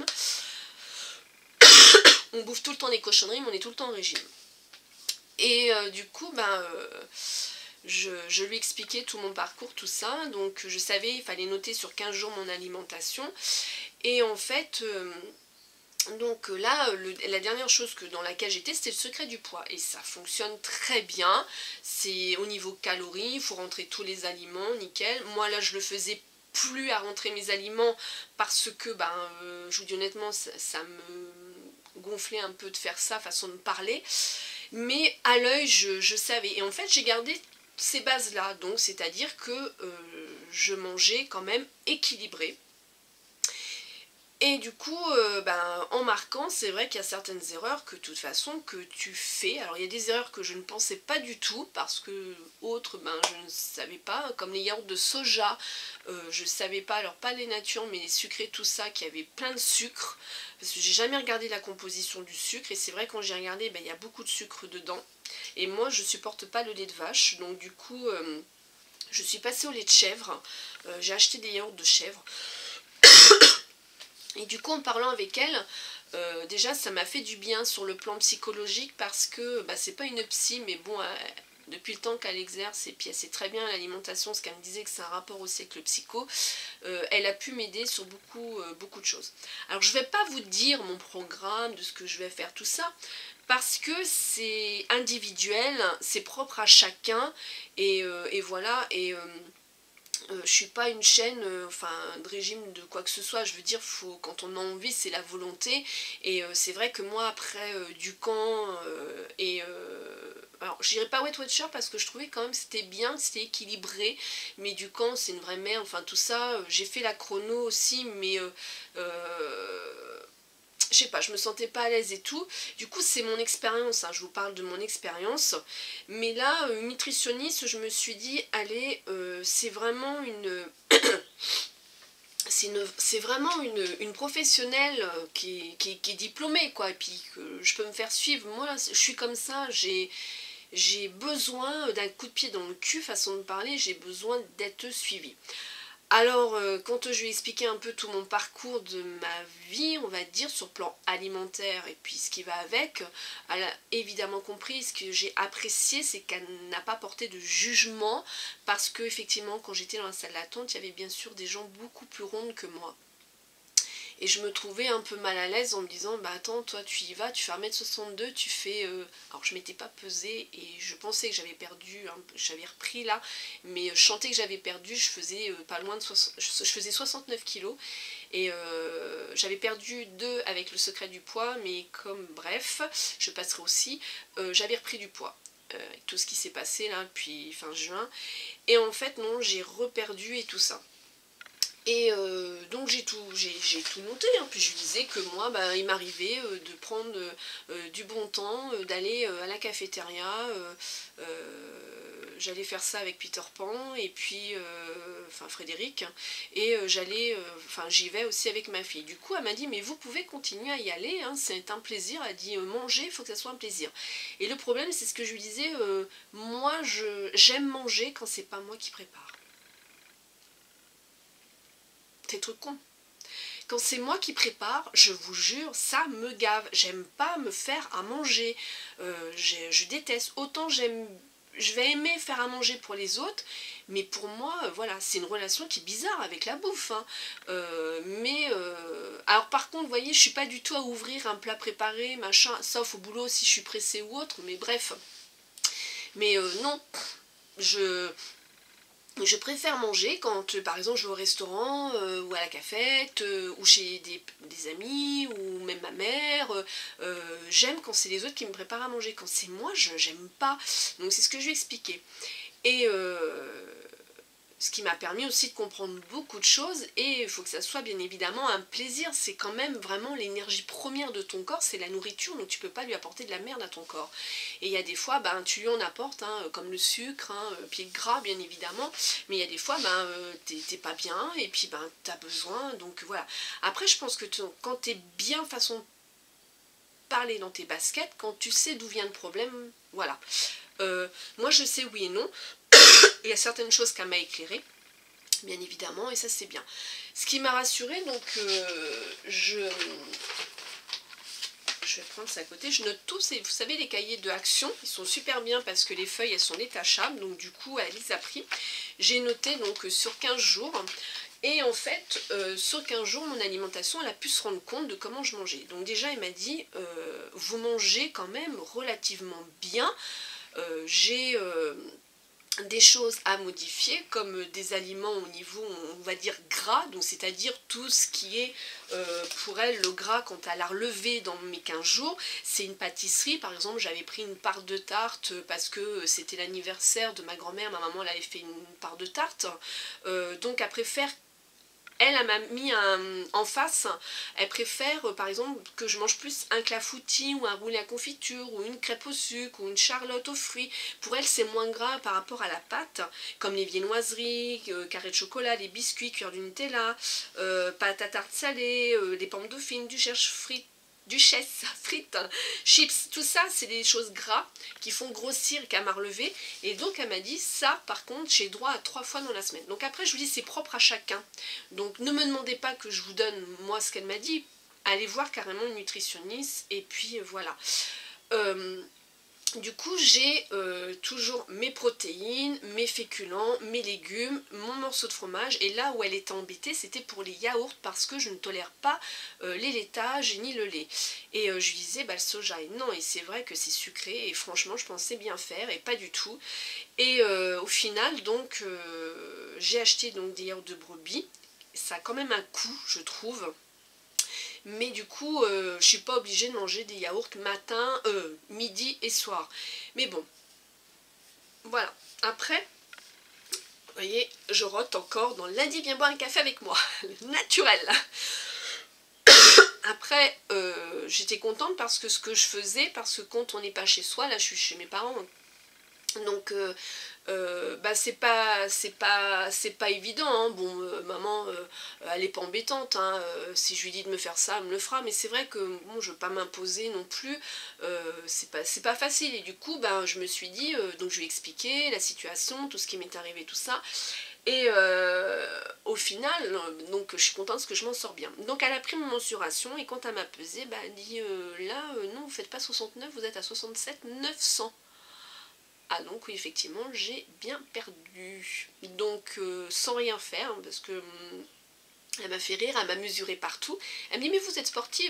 On bouffe tout le temps des cochonneries, mais on est tout le temps en régime. Et euh, du coup, ben, euh, je, je lui expliquais tout mon parcours, tout ça. Donc je savais, il fallait noter sur quinze jours mon alimentation. Et en fait, euh, Donc là, le, la dernière chose que, dans laquelle j'étais, c'était le secret du poids. Et ça fonctionne très bien. C'est au niveau calories, il faut rentrer tous les aliments, nickel. Moi là, je le faisais plus à rentrer mes aliments parce que, ben, euh, je vous dis honnêtement, ça, ça me gonflait un peu de faire ça, façon de parler. Mais à l'œil, je, je savais. Et en fait, j'ai gardé ces bases-là. Donc, c'est-à-dire que euh, je mangeais quand même équilibré. Et du coup, euh, ben, en marquant, c'est vrai qu'il y a certaines erreurs que de toute façon que tu fais. Alors il y a des erreurs que je ne pensais pas du tout parce que autres, ben, je ne savais pas, comme les yaourts de soja, euh, je ne savais pas, alors pas les natures mais les sucrés, tout ça, qui avait plein de sucre. Parce que j'ai jamais regardé la composition du sucre et c'est vrai quand j'ai regardé, ben, il y a beaucoup de sucre dedans. Et moi je supporte pas le lait de vache, donc du coup euh, je suis passée au lait de chèvre. Euh, j'ai acheté des yaourts de chèvre. Et du coup, en parlant avec elle, euh, déjà, ça m'a fait du bien sur le plan psychologique parce que bah, c'est pas une psy, mais bon, euh, depuis le temps qu'elle exerce, et puis elle sait très bien l'alimentation, ce qu'elle me disait que c'est un rapport aussi avec le psycho, euh, elle a pu m'aider sur beaucoup, euh, beaucoup de choses. Alors, je vais pas vous dire mon programme, de ce que je vais faire, tout ça, parce que c'est individuel, c'est propre à chacun, et, euh, et voilà, et... Euh, Euh, je suis pas une chaîne, euh, enfin de régime de quoi que ce soit, je veux dire, faut, quand on a envie, c'est la volonté, et euh, c'est vrai que moi après euh, du camp, euh, et euh, alors je dirais pas Weight Watcher parce que je trouvais quand même que c'était bien, c'était équilibré, mais du camp c'est une vraie merde, enfin tout ça, euh, j'ai fait la chrono aussi, mais euh, euh, je sais pas, je me sentais pas à l'aise et tout. Du coup, c'est mon expérience, hein, je vous parle de mon expérience. Mais là, euh, nutritionniste, je me suis dit, allez, euh, c'est vraiment une... c'est vraiment une, une professionnelle qui est, qui, qui est diplômée, quoi. Et puis que je peux me faire suivre. Moi, là, je suis comme ça, j'ai... J'ai besoin d'un coup de pied dans le cul, façon de parler, j'ai besoin d'être suivie. Alors, euh, quand je lui ai expliqué un peu tout mon parcours de ma vie, on va dire, sur le plan alimentaire et puis ce qui va avec, elle a évidemment compris. Ce que j'ai apprécié, c'est qu'elle n'a pas porté de jugement, parce que effectivement, quand j'étais dans la salle d'attente, il y avait bien sûr des gens beaucoup plus rondes que moi. Et je me trouvais un peu mal à l'aise en me disant, bah attends, toi tu y vas, tu fais un mètre soixante-deux, tu fais... Euh... Alors je m'étais pas pesée et je pensais que j'avais perdu, hein, j'avais repris là, mais je sentais que j'avais perdu, je faisais euh, pas loin de soixante... je faisais soixante-neuf kilos. Et euh, j'avais perdu deux avec le secret du poids, mais comme bref, je passerai aussi, euh, j'avais repris du poids. Euh, avec tout ce qui s'est passé là depuis fin juin. Et en fait non, j'ai reperdu et tout ça. Et euh, donc j'ai tout, j'ai tout noté, hein. Puis je lui disais que moi, bah, il m'arrivait euh, de prendre euh, du bon temps, euh, d'aller euh, à la cafétéria, euh, euh, j'allais faire ça avec Peter Pan, et puis, euh, enfin Frédéric, et euh, j'allais, euh, enfin j'y vais aussi avec ma fille. Du coup elle m'a dit, mais vous pouvez continuer à y aller, hein, c'est un plaisir. Elle a dit, euh, manger, il faut que ça soit un plaisir. Et le problème, c'est ce que je lui disais, euh, moi j'aime manger quand c'est pas moi qui prépare. C'est truc con. Quand c'est moi qui prépare, je vous jure, ça me gave. J'aime pas me faire à manger. Euh, je, je déteste. Autant j'aime, je vais aimer faire à manger pour les autres, mais pour moi, voilà, c'est une relation qui est bizarre avec la bouffe. Hein. Euh, mais euh, alors par contre, vous voyez, je suis pas du tout à ouvrir un plat préparé, machin, sauf au boulot si je suis pressée ou autre. Mais bref. Mais euh, non, je Je préfère manger quand, euh, par exemple, je vais au restaurant euh, ou à la cafette euh, ou chez des, des amis ou même ma mère. Euh, euh, j'aime quand c'est les autres qui me préparent à manger. Quand c'est moi, je j'aime pas. Donc c'est ce que je lui ai expliqué. Et euh, ce qui m'a permis aussi de comprendre beaucoup de choses, et il faut que ça soit bien évidemment un plaisir. C'est quand même vraiment l'énergie première de ton corps, c'est la nourriture, donc tu peux pas lui apporter de la merde à ton corps. Et il y a des fois, ben, tu lui en apportes, hein, comme le sucre, hein, puis le gras bien évidemment, mais il y a des fois, ben, euh, t'es pas bien, et puis ben, t'as besoin, donc voilà. Après je pense que quand t'es bien façon de parler dans tes baskets, quand tu sais d'où vient le problème, voilà. Euh, moi je sais oui et non. Il y a certaines choses qu'elle m'a éclairées, bien évidemment, et ça c'est bien. Ce qui m'a rassurée, donc euh, je, je vais prendre ça à côté, je note tous, et vous savez les cahiers de action, ils sont super bien parce que les feuilles elles sont détachables, donc du coup elle les a pris. J'ai noté donc sur quinze jours, Et en fait, euh, sur quinze jours, mon alimentation, elle a pu se rendre compte de comment je mangeais. Donc déjà, elle m'a dit, euh, vous mangez quand même relativement bien. Euh, J'ai euh, des choses à modifier, comme des aliments au niveau, on va dire, gras, donc c'est-à-dire tout ce qui est, euh, pour elle, le gras quand elle a relevé dans mes quinze jours. C'est une pâtisserie, par exemple, j'avais pris une part de tarte parce que c'était l'anniversaire de ma grand-mère, ma maman elle avait fait une part de tarte, euh, donc elle préfère. Elle, elle m'a mis un, en face, elle préfère euh, par exemple que je mange plus un clafoutis ou un roulé à confiture ou une crêpe au sucre ou une charlotte aux fruits. Pour elle c'est moins gras par rapport à la pâte, comme les viennoiseries, euh, carrés de chocolat, les biscuits, cuir du Nutella, euh, pâte à tarte salée, euh, les pommes dauphines, du cherche frites, duchesse, frites, chips, tout ça c'est des choses gras qui font grossir et qu'à m'a relevé. Et donc elle m'a dit ça par contre j'ai droit à trois fois dans la semaine. Donc après je vous dis c'est propre à chacun. Donc ne me demandez pas que je vous donne moi ce qu'elle m'a dit. Allez voir carrément une nutritionniste et puis euh, voilà. Euh, Du coup, j'ai euh, toujours mes protéines, mes féculents, mes légumes, mon morceau de fromage. Et là où elle était embêtée, c'était pour les yaourts parce que je ne tolère pas euh, les laitages ni le lait. Et euh, je lui disais, bah, le soja, et non, et c'est vrai que c'est sucré. Et franchement, je pensais bien faire et pas du tout. Et euh, au final, donc, euh, j'ai acheté donc, des yaourts de brebis. Ça a quand même un coût, je trouve. Mais du coup, euh, je suis pas obligée de manger des yaourts matin, euh, midi et soir. Mais bon, voilà. Après, vous voyez, je rote encore dans lundi, viens boire un café avec moi. Naturel. Après, euh, j'étais contente parce que ce que je faisais, parce que quand on n'est pas chez soi, là je suis chez mes parents, donc euh, euh, bah c'est pas c'est pas c'est pas évident hein. Bon euh, maman euh, elle est pas embêtante hein. Euh, si je lui dis de me faire ça elle me le fera, mais c'est vrai que bon je veux pas m'imposer non plus, euh, c'est pas c'est pas facile. Et du coup ben je me suis dit euh, donc je lui ai expliqué la situation, tout ce qui m'est arrivé, tout ça. Et euh, au final, donc je suis contente parce que je m'en sors bien. Donc elle a pris mon mensuration et quand elle m'a pesé, bah, elle dit euh, là euh, non vous faites pas soixante-neuf, vous êtes à soixante-sept neuf cents. Ah donc oui effectivement j'ai bien perdu. Donc euh, sans rien faire parce que hum, elle m'a fait rire, elle m'a mesuré partout. Elle me dit mais vous êtes sportive?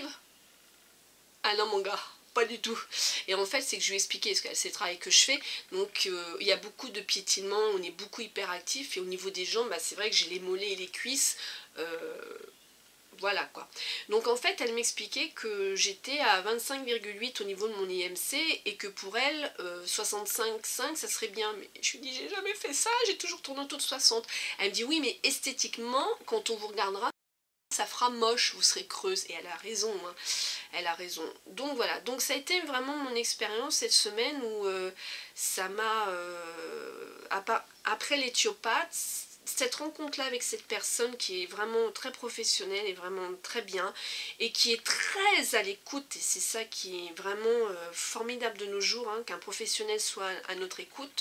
Ah non mon gars, pas du tout. Et en fait c'est que je lui ai expliqué ce que c'est le travail que je fais. Donc euh, il y a beaucoup de piétinement, on est beaucoup hyperactif et au niveau des jambes bah, c'est vrai que j'ai les mollets et les cuisses. Euh, Voilà quoi. Donc en fait elle m'expliquait que j'étais à vingt-cinq virgule huit au niveau de mon I M C et que pour elle euh, soixante-cinq virgule cinq ça serait bien. Mais je lui dis j'ai jamais fait ça, j'ai toujours tourné autour de soixante. Elle me dit oui mais esthétiquement quand on vous regardera ça fera moche, vous serez creuse. Et elle a raison, hein. Elle a raison. Donc voilà, donc ça a été vraiment mon expérience cette semaine où euh, ça m'a... Euh, après l'éthiopathe, cette rencontre là avec cette personne qui est vraiment très professionnelle et vraiment très bien et qui est très à l'écoute, et c'est ça qui est vraiment euh, formidable de nos jours, hein, qu'un professionnel soit à notre écoute.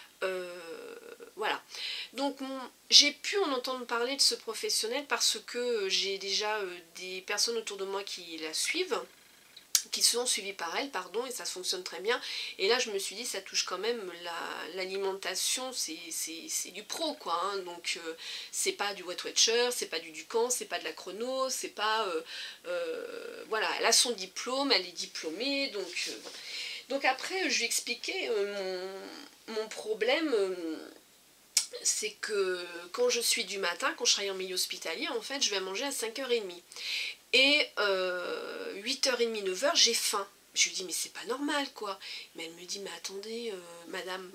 Euh, voilà. Donc j'ai pu en entendre parler de ce professionnel parce que j'ai déjà euh, des personnes autour de moi qui la suivent, qui sont suivies par elle, pardon, et ça fonctionne très bien. Et là je me suis dit ça touche quand même l'alimentation, c'est du pro quoi, hein. Donc euh, c'est pas du Weight Watcher, c'est pas du Ducan, c'est pas de la chrono, c'est pas euh, euh, voilà, elle a son diplôme, elle est diplômée, donc euh, bon. Donc après je lui expliquais euh, mon, mon problème, euh, c'est que quand je suis du matin, quand je travaille en milieu hospitalier, en fait je vais manger à cinq heures trente. Et euh, huit heures trente, neuf heures, j'ai faim. Je lui dis mais c'est pas normal quoi. Mais elle me dit mais attendez euh, madame,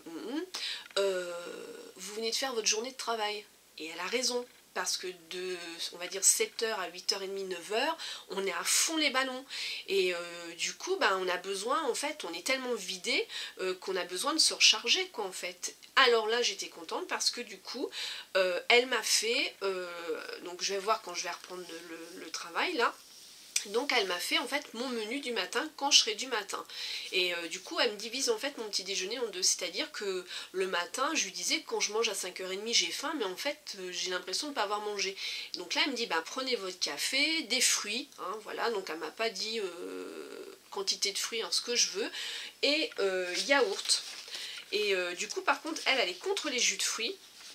euh, vous venez de faire votre journée de travail. Et elle a raison. Parce que de, on va dire sept heures à huit heures trente, neuf heures, on est à fond les ballons. Et euh, du coup, bah, on a besoin, en fait, on est tellement vidé euh, qu'on a besoin de se recharger, quoi, en fait. Alors là, j'étais contente parce que du coup, euh, elle m'a fait, euh, donc je vais voir quand je vais reprendre le, le, le travail, là. Donc elle m'a fait en fait mon menu du matin quand je serai du matin. Et euh, du coup elle me divise en fait mon petit déjeuner en deux. C'est-à-dire que le matin je lui disais que quand je mange à cinq heures trente j'ai faim, mais en fait euh, j'ai l'impression de ne pas avoir mangé. Donc là elle me dit bah prenez votre café, des fruits, hein, voilà, donc elle m'a pas dit euh, quantité de fruits, hein, ce que je veux, et euh, yaourt. Et euh, du coup par contre elle elle est contre les jus de fruits.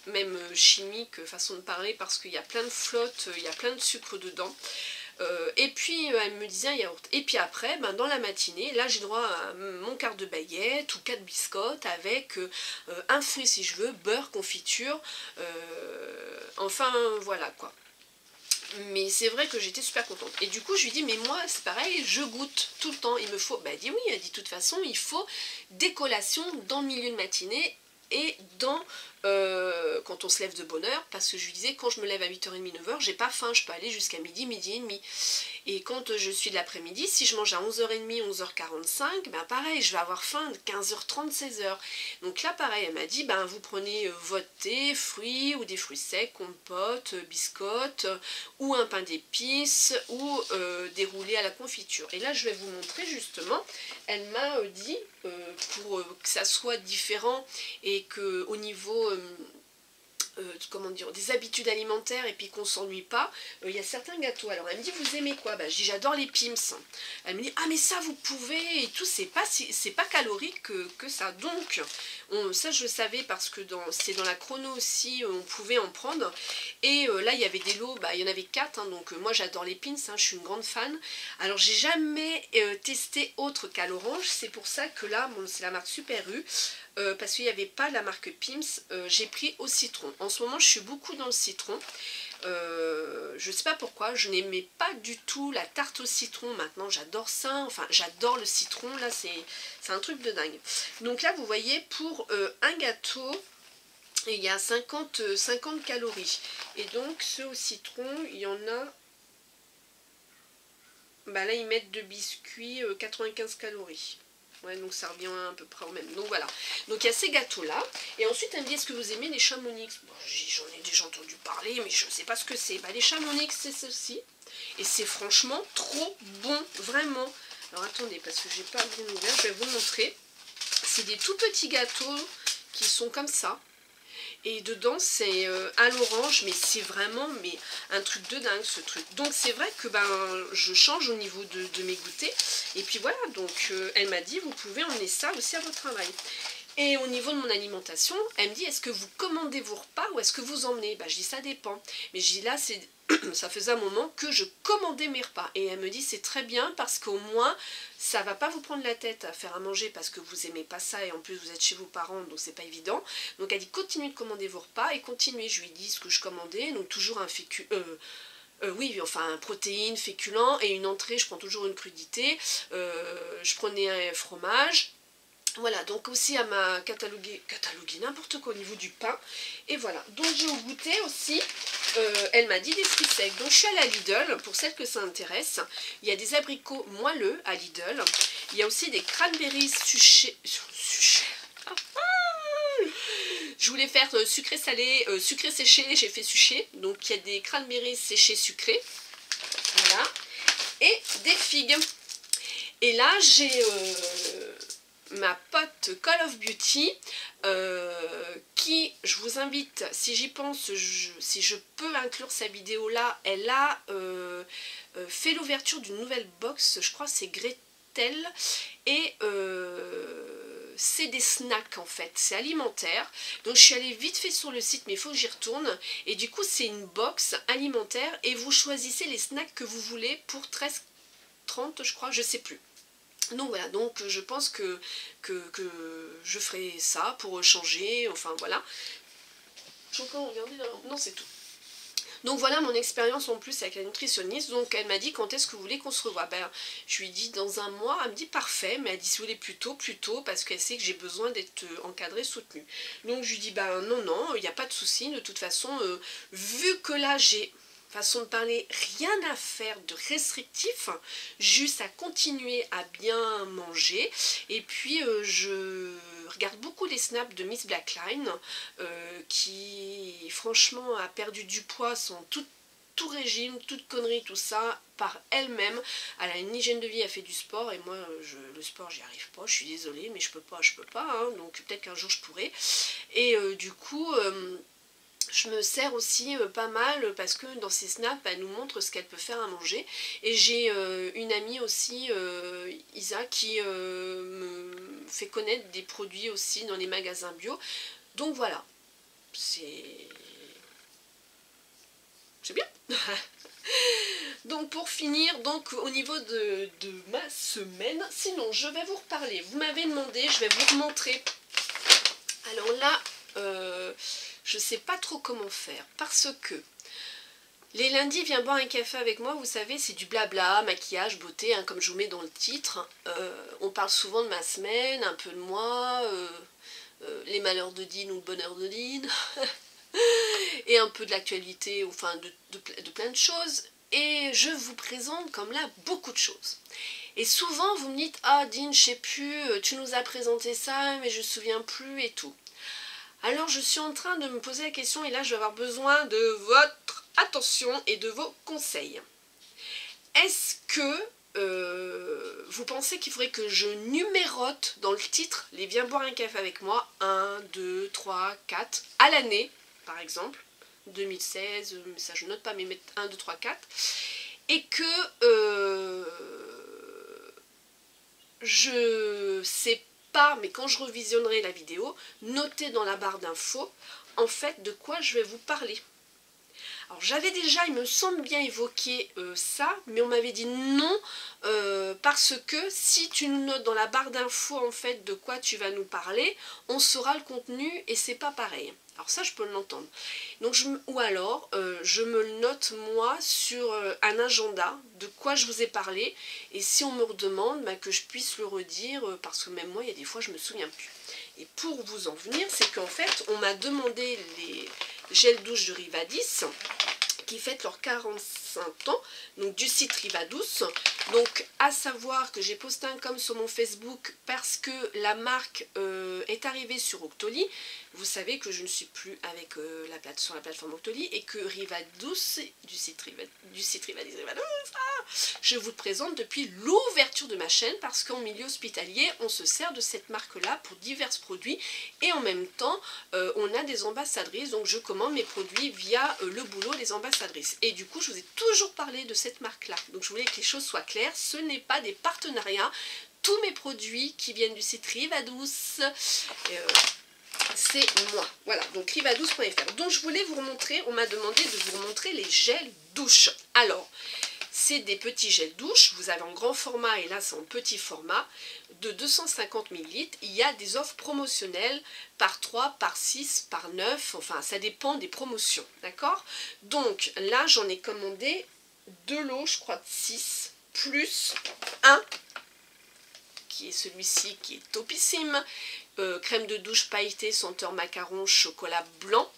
même chimique, façon de parler, parce qu'il y a plein de flotte, il y a plein de sucre dedans. Euh, et puis euh, elle me disait un yaourt. Et puis après, ben, dans la matinée, là j'ai droit à mon quart de baguette ou quatre biscottes avec euh, un fruit si je veux, beurre, confiture, euh, enfin voilà quoi. Mais c'est vrai que j'étais super contente. Et du coup je lui dis mais moi c'est pareil, je goûte tout le temps, il me faut, bah elle dit oui, elle dit de toute façon il faut des collations dans le milieu de matinée et dans euh, quand on se lève de bonne heure, parce que je lui disais quand je me lève à huit heures trente, neuf heures, j'ai pas faim, je peux aller jusqu'à midi, midi et demi. Et quand je suis de l'après-midi, si je mange à onze heures trente, onze heures quarante-cinq, ben pareil, je vais avoir faim de quinze heures trente, seize heures. Donc là pareil, elle m'a dit, ben vous prenez votre thé, fruits ou des fruits secs, compote, biscottes, ou un pain d'épices, ou euh, des roulés à la confiture. Et là je vais vous montrer justement, elle m'a euh, dit, euh, pour euh, que ça soit différent et que au niveau... Euh, Euh, comment dire, des habitudes alimentaires et puis qu'on s'ennuie pas, il euh, y a certains gâteaux. Alors elle me dit vous aimez quoi? Bah, je dis j'adore les Pim's. Elle me dit ah mais ça vous pouvez et tout, c'est pas, c'est pas calorique que, que ça. Donc on, ça je le savais parce que c'est dans la chrono aussi, on pouvait en prendre. Et euh, là il y avait des lots, bah, il y en avait quatre, hein, donc euh, moi j'adore les Pim's, hein, je suis une grande fan. Alors j'ai jamais euh, testé autre qu'à l'orange, c'est pour ça que là bon, c'est la marque Super U. Euh, parce qu'il n'y avait pas la marque Pim's, euh, j'ai pris au citron. En ce moment je suis beaucoup dans le citron, euh, je ne sais pas pourquoi, je n'aimais pas du tout la tarte au citron, maintenant j'adore ça, enfin j'adore le citron, là c'est un truc de dingue. Donc là vous voyez pour euh, un gâteau, il y a cinquante, cinquante calories, et donc ceux au citron, il y en a, bah là ils mettent de biscuits euh, quatre-vingt-quinze calories. Ouais, donc ça revient à peu près au même. Donc voilà. Donc il y a ces gâteaux-là. Et ensuite, elle me dit, est-ce que vous aimez les chamonix? Bon, j'en ai déjà entendu parler, mais je ne sais pas ce que c'est. Bah, les chamonix, c'est ceci. Et c'est franchement trop bon, vraiment. Alors attendez, parce que j'ai pas bien ouvert, je vais vous montrer. C'est des tout petits gâteaux qui sont comme ça. Et dedans c'est euh, à l'orange, mais c'est vraiment mais un truc de dingue ce truc. Donc c'est vrai que ben je change au niveau de, de mes goûters. Et puis voilà, donc euh, elle m'a dit vous pouvez emmener ça aussi à votre travail. Et au niveau de mon alimentation, elle me dit est-ce que vous commandez vos repas ou est-ce que vous emmenez? Bah je dis ça dépend. Mais je dis là c'est ça faisait un moment que je commandais mes repas. Et elle me dit c'est très bien parce qu'au moins ça va pas vous prendre la tête à faire à manger parce que vous aimez pas ça et en plus vous êtes chez vos parents donc c'est pas évident. Donc elle dit continuez de commander vos repas et continuez. Je lui dis ce que je commandais, donc toujours un fécu... Euh, Euh, oui, enfin, protéines, féculents, et une entrée, je prends toujours une crudité, euh, je prenais un fromage, voilà, donc aussi elle m'a catalogué, catalogué n'importe quoi au niveau du pain, et voilà, donc j'ai au goûter aussi, euh, elle m'a dit des fruits secs, donc je suis allée à Lidl, pour celles que ça intéresse, il y a des abricots moelleux à Lidl, il y a aussi des cranberries suchés, suchés, je voulais faire euh, sucré salé, euh, sucré séché, j'ai fait sucré. Donc il y a des cranberries séchés sucrés. Voilà. Et des figues. Et là j'ai euh, ma pote Call of Beauty euh, qui, je vous invite, si j'y pense, je, si je peux inclure sa vidéo là, elle a euh, euh, fait l'ouverture d'une nouvelle box, je crois c'est Gretel. Et euh, c'est des snacks en fait, c'est alimentaire. Donc je suis allée vite fait sur le site mais il faut que j'y retourne. Et du coup c'est une box alimentaire et vous choisissez les snacks que vous voulez pour treize trente je crois, je sais plus. Donc voilà, donc je pense que, que, que je ferai ça pour changer, enfin voilà. Je vais encore regarder dans... Non c'est tout. Donc voilà mon expérience en plus avec la nutritionniste. Donc elle m'a dit quand est-ce que vous voulez qu'on se revoie. Ben, je lui ai dit dans un mois, elle me dit parfait, mais elle dit si vous voulez plus tôt, plus tôt, parce qu'elle sait que j'ai besoin d'être encadrée, soutenue. Donc je lui dis ben non, non, il n'y a pas de souci, de toute façon, euh, vu que là j'ai, façon de parler, rien à faire de restrictif, juste à continuer à bien manger. Et puis euh, je regarde beaucoup les snaps de Miss Blackline euh, qui franchement a perdu du poids sans tout, tout régime, toute connerie, tout ça par elle-même. Elle a une hygiène de vie, elle fait du sport et moi je, le sport j'y arrive pas, je suis désolée mais je peux pas, je peux pas, hein, donc peut-être qu'un jour je pourrai. Et euh, du coup euh, je me sers aussi euh, pas mal parce que dans ces snaps, elle nous montre ce qu'elle peut faire à manger. Et j'ai euh, une amie aussi, euh, Isa, qui euh, me fait connaître des produits aussi dans les magasins bio. Donc voilà, c'est... C'est bien. Donc pour finir, donc au niveau de, de ma semaine, sinon je vais vous reparler. Vous m'avez demandé, je vais vous montrer. Alors là, euh, je sais pas trop comment faire parce que les lundis, viens boire un café avec moi, vous savez, c'est du blabla, maquillage, beauté, hein, comme je vous mets dans le titre. Euh, on parle souvent de ma semaine, un peu de moi, euh, euh, les malheurs de Dean ou le bonheur de Dean, et un peu de l'actualité, enfin de, de, de plein de choses. Et je vous présente comme là beaucoup de choses. Et souvent vous me dites, ah Dean, je sais plus, tu nous as présenté ça, mais je me souviens plus et tout. Alors je suis en train de me poser la question, et là je vais avoir besoin de votre attention et de vos conseils. Est-ce que euh, vous pensez qu'il faudrait que je numérote dans le titre les viens boire un café avec moi, un, deux, trois, quatre, à l'année par exemple, deux mille seize, ça je note pas mais mettre un, deux, trois, quatre, et que euh, je sais pas, mais quand je revisionnerai la vidéo, notez dans la barre d'infos en fait de quoi je vais vous parler. Alors j'avais déjà, il me semble bien évoqué euh, ça, mais on m'avait dit non, euh, parce que si tu nous notes dans la barre d'infos en fait de quoi tu vas nous parler, on saura le contenu et c'est pas pareil. Alors ça je peux l'entendre. Donc je, ou alors euh, je me le note moi sur euh, un agenda de quoi je vous ai parlé, et si on me redemande, bah, que je puisse le redire, euh, parce que même moi il y a des fois je me souviens plus. Et pour vous en venir, c'est qu'en fait on m'a demandé les gels douche de Rivadis qui fêtent leurs quarante-cinq ans, donc du site Rivadouce. Donc à savoir que j'ai posté un com sur mon Facebook parce que la marque euh, est arrivée sur Octoly. Vous savez que je ne suis plus avec euh, la plate sur la plateforme Octoly, et que Rivadouce, du site, Riva, du site Rivadis Rivadouce, ah, je vous le présente depuis l'ouverture de ma chaîne, parce qu'en milieu hospitalier on se sert de cette marque là pour divers produits, et en même temps euh, on a des ambassadrices, donc je commande mes produits via euh, le boulot des ambassadrices, et du coup je vous ai toujours parlé de cette marque là, donc je voulais que les choses soient claires, ce n'est pas des partenariats, tous mes produits qui viennent du site Rivadouce, euh, c'est moi. Voilà, donc rivadouce point F R. Donc je voulais vous remontrer, on m'a demandé de vous remontrer les gels douche. Alors, c'est des petits gels douche, vous avez en grand format et là c'est en petit format, de deux cent cinquante millilitres. Il y a des offres promotionnelles par trois, par six, par neuf, enfin ça dépend des promotions, d'accord? Donc là j'en ai commandé deux lots, je crois de six, plus un, qui est celui-ci qui est topissime, euh, crème de douche pailletée senteur macaron chocolat blanc.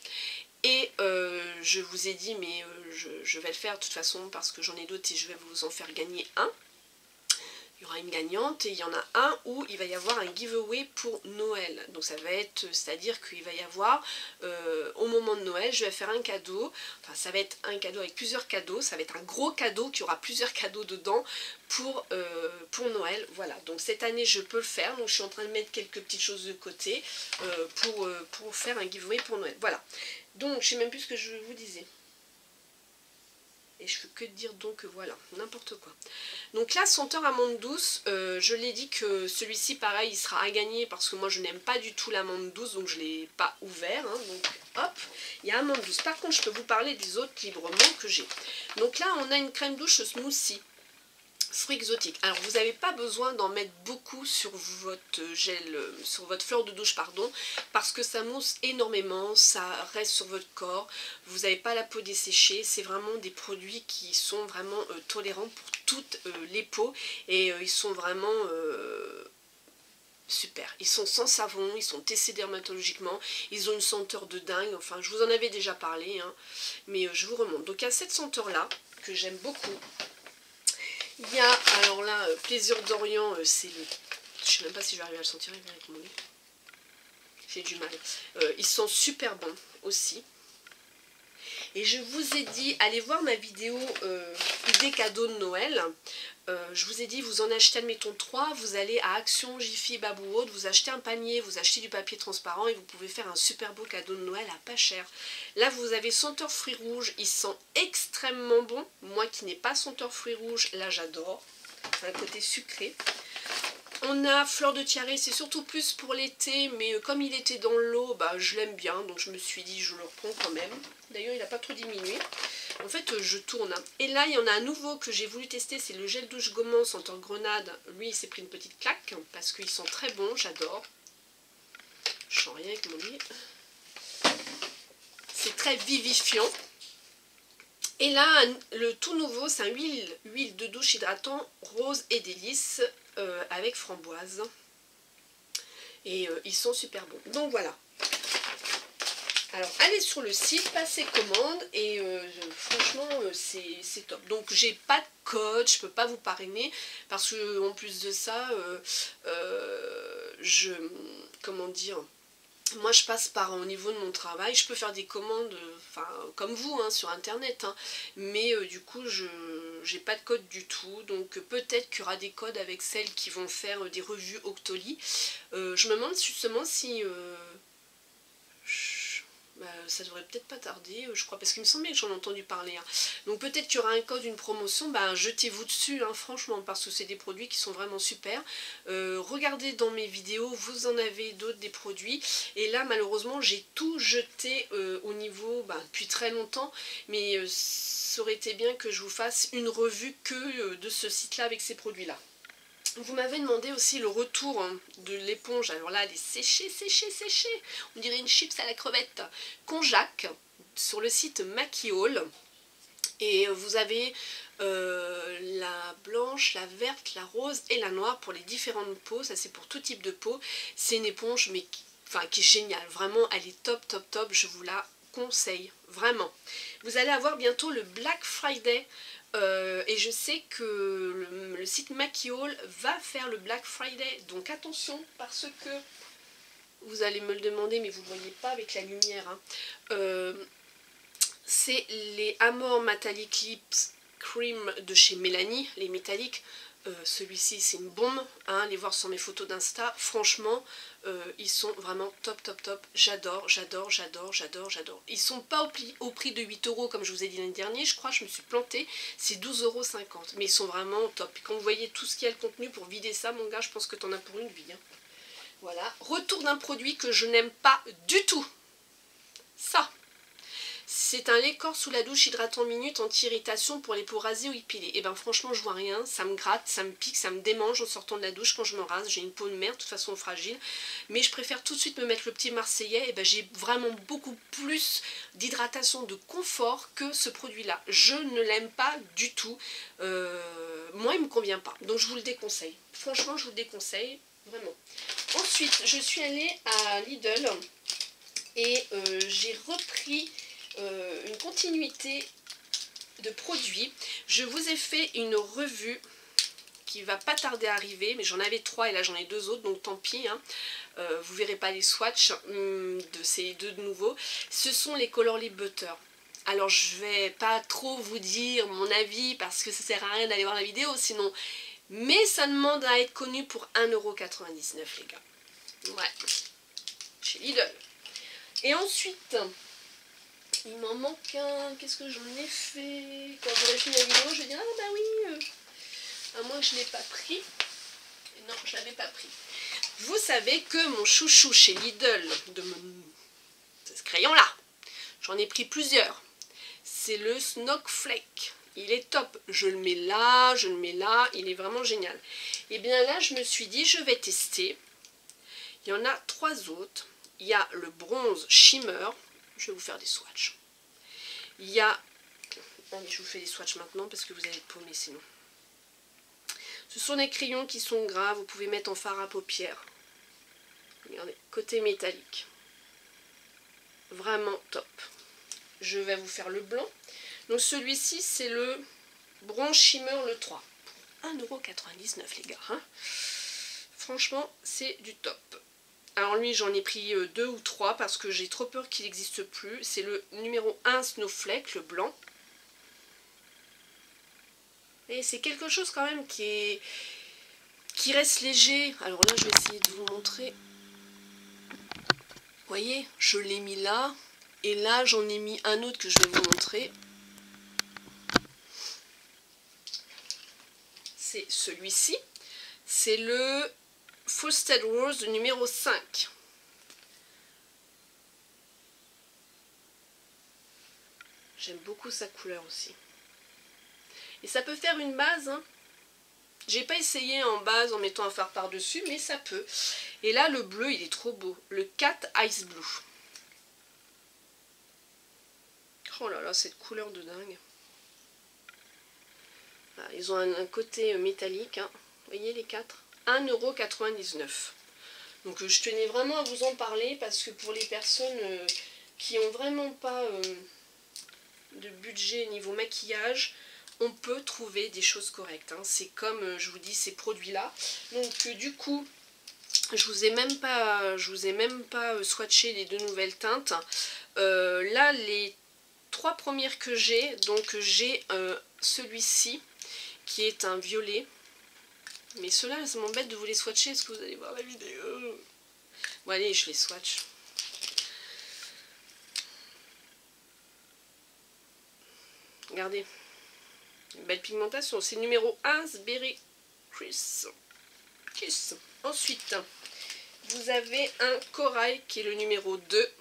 Et euh, je vous ai dit, mais euh, je, je vais le faire de toute façon parce que j'en ai d'autres et je vais vous en faire gagner un. Il y aura une gagnante et il y en a un où il va y avoir un giveaway pour Noël. Donc ça va être, c'est-à-dire qu'il va y avoir, euh, au moment de Noël, je vais faire un cadeau. Enfin ça va être un cadeau avec plusieurs cadeaux. Ça va être un gros cadeau qui aura plusieurs cadeaux dedans pour, euh, pour Noël. Voilà, donc cette année je peux le faire. Donc je suis en train de mettre quelques petites choses de côté euh, pour, euh, pour faire un giveaway pour Noël. Voilà, donc je sais même plus ce que je vous disais. Et je peux que dire donc voilà, n'importe quoi. Donc là, senteur amande douce, euh, je l'ai dit que celui-ci, pareil, il sera à gagner parce que moi je n'aime pas du tout l'amande douce, donc je ne l'ai pas ouvert. Hein, donc hop, il y a amande douce. Par contre, je peux vous parler des autres librement que j'ai. Donc là, on a une crème douche smoothie. Fruits exotiques. Alors vous n'avez pas besoin d'en mettre beaucoup sur votre gel, sur votre fleur de douche, pardon, parce que ça mousse énormément, ça reste sur votre corps, vous n'avez pas la peau desséchée, c'est vraiment des produits qui sont vraiment euh, tolérants pour toutes euh, les peaux, et euh, ils sont vraiment euh, super. Ils sont sans savon, ils sont testés dermatologiquement, ils ont une senteur de dingue, enfin je vous en avais déjà parlé, hein, mais euh, je vous remonte. Donc il y a cette senteur là, que j'aime beaucoup. Il y a, alors là, euh, Plaisir d'Orient, euh, c'est le... Je sais même pas si je vais arriver à le sentir avec mon nez. J'ai du mal. Euh, ils sont super bons aussi. Et je vous ai dit, allez voir ma vidéo euh, idée cadeau de Noël. Euh, je vous ai dit, vous en achetez, admettons trois, vous allez à Action, Jiffy, Babou Aude, vous achetez un panier, vous achetez du papier transparent et vous pouvez faire un super beau cadeau de Noël à pas cher. Là, vous avez senteur fruits rouges, ils sont extrêmement bons. Moi qui n'ai pas senteur fruits rouges, là j'adore. C'est un côté sucré. On a Fleur de Tiare, c'est surtout plus pour l'été, mais comme il était dans l'eau, bah, je l'aime bien, donc je me suis dit je le reprends quand même. D'ailleurs il n'a pas trop diminué. En fait je tourne. Et là il y en a un nouveau que j'ai voulu tester, c'est le gel douche gommant senteur grenade. Lui il s'est pris une petite claque, parce qu'ils sont très bons, j'adore. Je sens rien avec mon nez. C'est très vivifiant. Et là, le tout nouveau, c'est un huile, huile de douche hydratant rose et délice euh, avec framboise. Et euh, ils sont super bons. Donc voilà. Alors, allez sur le site, passez commande et euh, franchement, euh, c'est top. Donc, j'ai pas de code, je peux pas vous parrainer parce que en plus de ça, euh, euh, je... comment dire... Moi je passe par au niveau de mon travail, je peux faire des commandes, enfin comme vous hein, sur internet, hein, mais euh, du coup je j'ai pas de code du tout, donc euh, peut-être qu'il y aura des codes avec celles qui vont faire euh, des revues Octoly. Euh, je me demande justement si euh, je, bah, ça devrait peut-être pas tarder, je crois, parce qu'il me semblait que j'en ai entendu parler. Hein. Donc peut-être qu'il y aura un code, une promotion, bah, jetez-vous dessus, hein, franchement, parce que c'est des produits qui sont vraiment super. Euh, regardez dans mes vidéos, vous en avez d'autres, des produits. Et là, malheureusement, j'ai tout jeté euh, au niveau, bah, depuis très longtemps, mais euh, ça aurait été bien que je vous fasse une revue que euh, de ce site-là avec ces produits-là. Vous m'avez demandé aussi le retour de l'éponge. Alors là, elle est séchée, séchée, séchée. On dirait une chips à la crevette. Konjac, sur le site Makiol. Et vous avez euh, la blanche, la verte, la rose et la noire pour les différentes peaux. Ça, c'est pour tout type de peau. C'est une éponge, mais qui, enfin, qui est géniale. Vraiment, elle est top, top, top. Je vous la conseille, vraiment. Vous allez avoir bientôt le Black Friday. Euh, et je sais que le, le site Makiol va faire le Black Friday, donc attention parce que vous allez me le demander mais vous ne le voyez pas avec la lumière, hein. euh, c'est les Amore Metallic Lips Cream de chez Mélanie, les métalliques. Euh, celui-ci c'est une bombe, hein, allez voir sur mes photos d'insta, franchement euh, ils sont vraiment top top top, j'adore, j'adore, j'adore, j'adore, j'adore. Ils sont pas au, au prix de huit euros comme je vous ai dit l'année dernière, je crois, je me suis plantée, c'est douze euros cinquante, mais ils sont vraiment top. Et quand vous voyez tout ce qu'il y a le contenu pour vider ça, mon gars, je pense que t'en as pour une vie, hein. Voilà, retour d'un produit que je n'aime pas du tout, ça. C'est un lait corps sous la douche hydratant minute anti-irritation pour les peaux rasées ou épilées. Et ben franchement je vois rien, ça me gratte, ça me pique, ça me démange en sortant de la douche quand je me rase. J'ai une peau de merde, de toute façon fragile. Mais je préfère tout de suite me mettre le petit marseillais. Et ben j'ai vraiment beaucoup plus d'hydratation, de confort que ce produit-là. Je ne l'aime pas du tout. Euh, moi il me convient pas. Donc je vous le déconseille. Franchement je vous le déconseille, vraiment. Ensuite je suis allée à Lidl et euh, j'ai repris... Euh, une continuité de produits. Je vous ai fait une revue qui va pas tarder à arriver, mais j'en avais trois et là j'en ai deux autres, donc tant pis, hein. euh, vous verrez pas les swatchs hum, de ces deux nouveaux. Ce sont les Color Lip Butter. Alors je vais pas trop vous dire mon avis parce que ça sert à rien d'aller voir la vidéo sinon, mais ça demande à être connu pour un euro quatre-vingt-dix-neuf les gars. Ouais, chez Lidl. Et ensuite... il m'en manque un, qu'est-ce que j'en ai fait? Quand j'aurai fini la vidéo, je vais dire, ah bah oui, euh, à moins que je ne l'ai pas pris. Et non, je ne l'avais pas pris. Vous savez que mon chouchou chez Lidl, de, mon... de ce crayon-là, j'en ai pris plusieurs. C'est le Snowflake. Il est top. Je le mets là, je le mets là, il est vraiment génial. Et bien là, je me suis dit, je vais tester. Il y en a trois autres. Il y a le bronze shimmer. Je vais vous faire des swatchs. Il y a... ah mais je vous fais des swatchs maintenant parce que vous allez être paumés sinon. Ce sont des crayons qui sont gras. Vous pouvez mettre en fard à paupières. Regardez, côté métallique. Vraiment top. Je vais vous faire le blanc. Donc celui-ci c'est le bronze shimmer le trois. un euro quatre-vingt-dix-neuf les gars. Hein, franchement c'est du top. Alors lui j'en ai pris deux ou trois parce que j'ai trop peur qu'il n'existe plus. C'est le numéro un Snowflake, le blanc. Et c'est quelque chose quand même qui est qui reste léger. Alors là je vais essayer de vous montrer. Vous voyez, je l'ai mis là. Et là j'en ai mis un autre que je vais vous montrer. C'est celui-ci. C'est le Frosted Rose numéro cinq. J'aime beaucoup sa couleur aussi. Et ça peut faire une base, hein. J'ai pas essayé en base en mettant un fard par-dessus, mais ça peut. Et là, le bleu, il est trop beau. Le quatre Ice Blue. Oh là là, cette couleur de dingue. Ah, ils ont un, un côté métallique, hein. Vous voyez les quatre, un euro quatre-vingt-dix-neuf. Donc je tenais vraiment à vous en parler parce que pour les personnes euh, qui n'ont vraiment pas euh, de budget niveau maquillage, on peut trouver des choses correctes, hein. C'est comme euh, je vous dis ces produits là. Donc euh, du coup je vous ai même pas je vous ai même pas euh, swatché les deux nouvelles teintes. Euh, là les trois premières que j'ai, donc j'ai euh, celui-ci qui est un violet. Mais ceux-là, ça m'embête de vous les swatcher. Est-ce que vous allez voir la vidéo? Bon allez, je les swatch. Regardez. Une belle pigmentation. C'est le numéro un, Berry Kiss. Kiss. Ensuite, vous avez un corail qui est le numéro deux.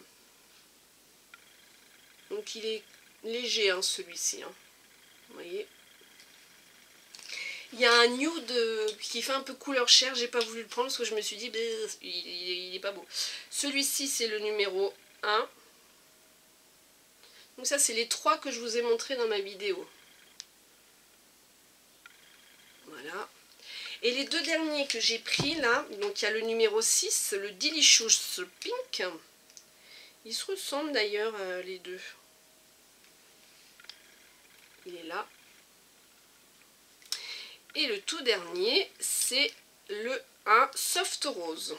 Donc il est léger, hein, celui-ci. Hein. Vous voyez. Il y a un nude qui fait un peu couleur chair, j'ai pas voulu le prendre parce que je me suis dit, bah, il, il, il est pas beau. Celui-ci c'est le numéro un. Donc ça c'est les trois que je vous ai montré dans ma vidéo. Voilà. Et les deux derniers que j'ai pris là, donc il y a le numéro six, le Delicious Pink. Ils se ressemblent d'ailleurs euh, les deux. Il est là. Et le tout dernier, c'est le un Soft Rose.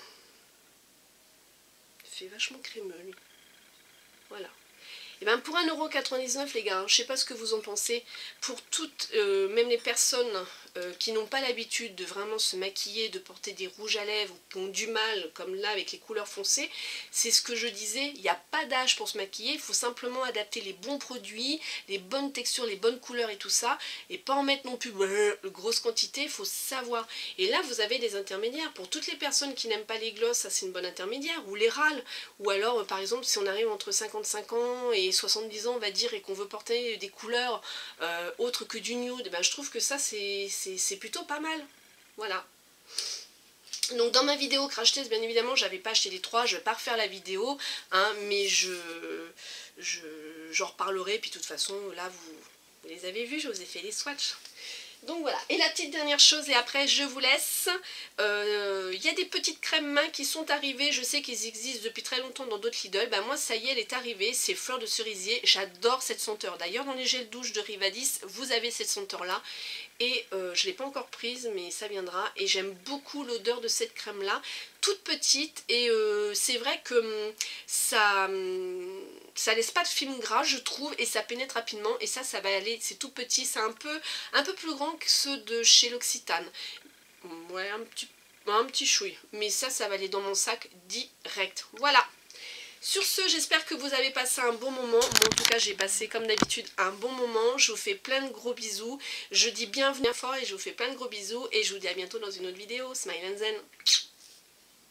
Il fait vachement crémeux, lui. Voilà. Et bien pour un euro quatre-vingt-dix-neuf, les gars, je sais pas ce que vous en pensez. Pour toutes, euh, même les personnes euh, qui n'ont pas l'habitude de vraiment se maquiller, de porter des rouges à lèvres, ou qui ont du mal, comme là avec les couleurs foncées, c'est ce que je disais, il n'y a pas d'âge pour se maquiller, il faut simplement adapter les bons produits, les bonnes textures, les bonnes couleurs et tout ça, et pas en mettre non plus brrr, grosse quantité, il faut savoir. Et là, vous avez des intermédiaires. Pour toutes les personnes qui n'aiment pas les glosses, ça c'est une bonne intermédiaire, ou les râles, ou alors, par exemple, si on arrive entre cinquante-cinq ans et soixante-dix ans on va dire et qu'on veut porter des couleurs euh, autres que du nude, ben, je trouve que ça c'est plutôt pas mal. Voilà. Donc dans ma vidéo crash test bien évidemment j'avais pas acheté les trois, je vais pas refaire la vidéo, hein, mais je j'en reparlerai, puis de toute façon là vous, vous les avez vus, je vous ai fait les swatchs. Donc voilà, et la petite dernière chose, et après je vous laisse, il euh, y a des petites crèmes mains qui sont arrivées, je sais qu'ils existent depuis très longtemps dans d'autres Lidl, ben moi ça y est, elle est arrivée, c'est fleur de cerisier, j'adore cette senteur, d'ailleurs dans les gels douche de Rivadis, vous avez cette senteur là, et euh, je ne l'ai pas encore prise, mais ça viendra, et j'aime beaucoup l'odeur de cette crème là, toute petite, et euh, c'est vrai que ça... ça laisse pas de film gras je trouve, et ça pénètre rapidement, et ça ça va aller, c'est tout petit, c'est un peu un peu plus grand que ceux de chez l'Occitane, ouais un petit, un petit chouille, mais ça ça va aller dans mon sac direct. Voilà, sur ce j'espère que vous avez passé un bon moment, moi en tout cas j'ai passé comme d'habitude un bon moment, je vous fais plein de gros bisous, je dis bienvenue fort et je vous fais plein de gros bisous, et je vous dis à bientôt dans une autre vidéo, smile and zen.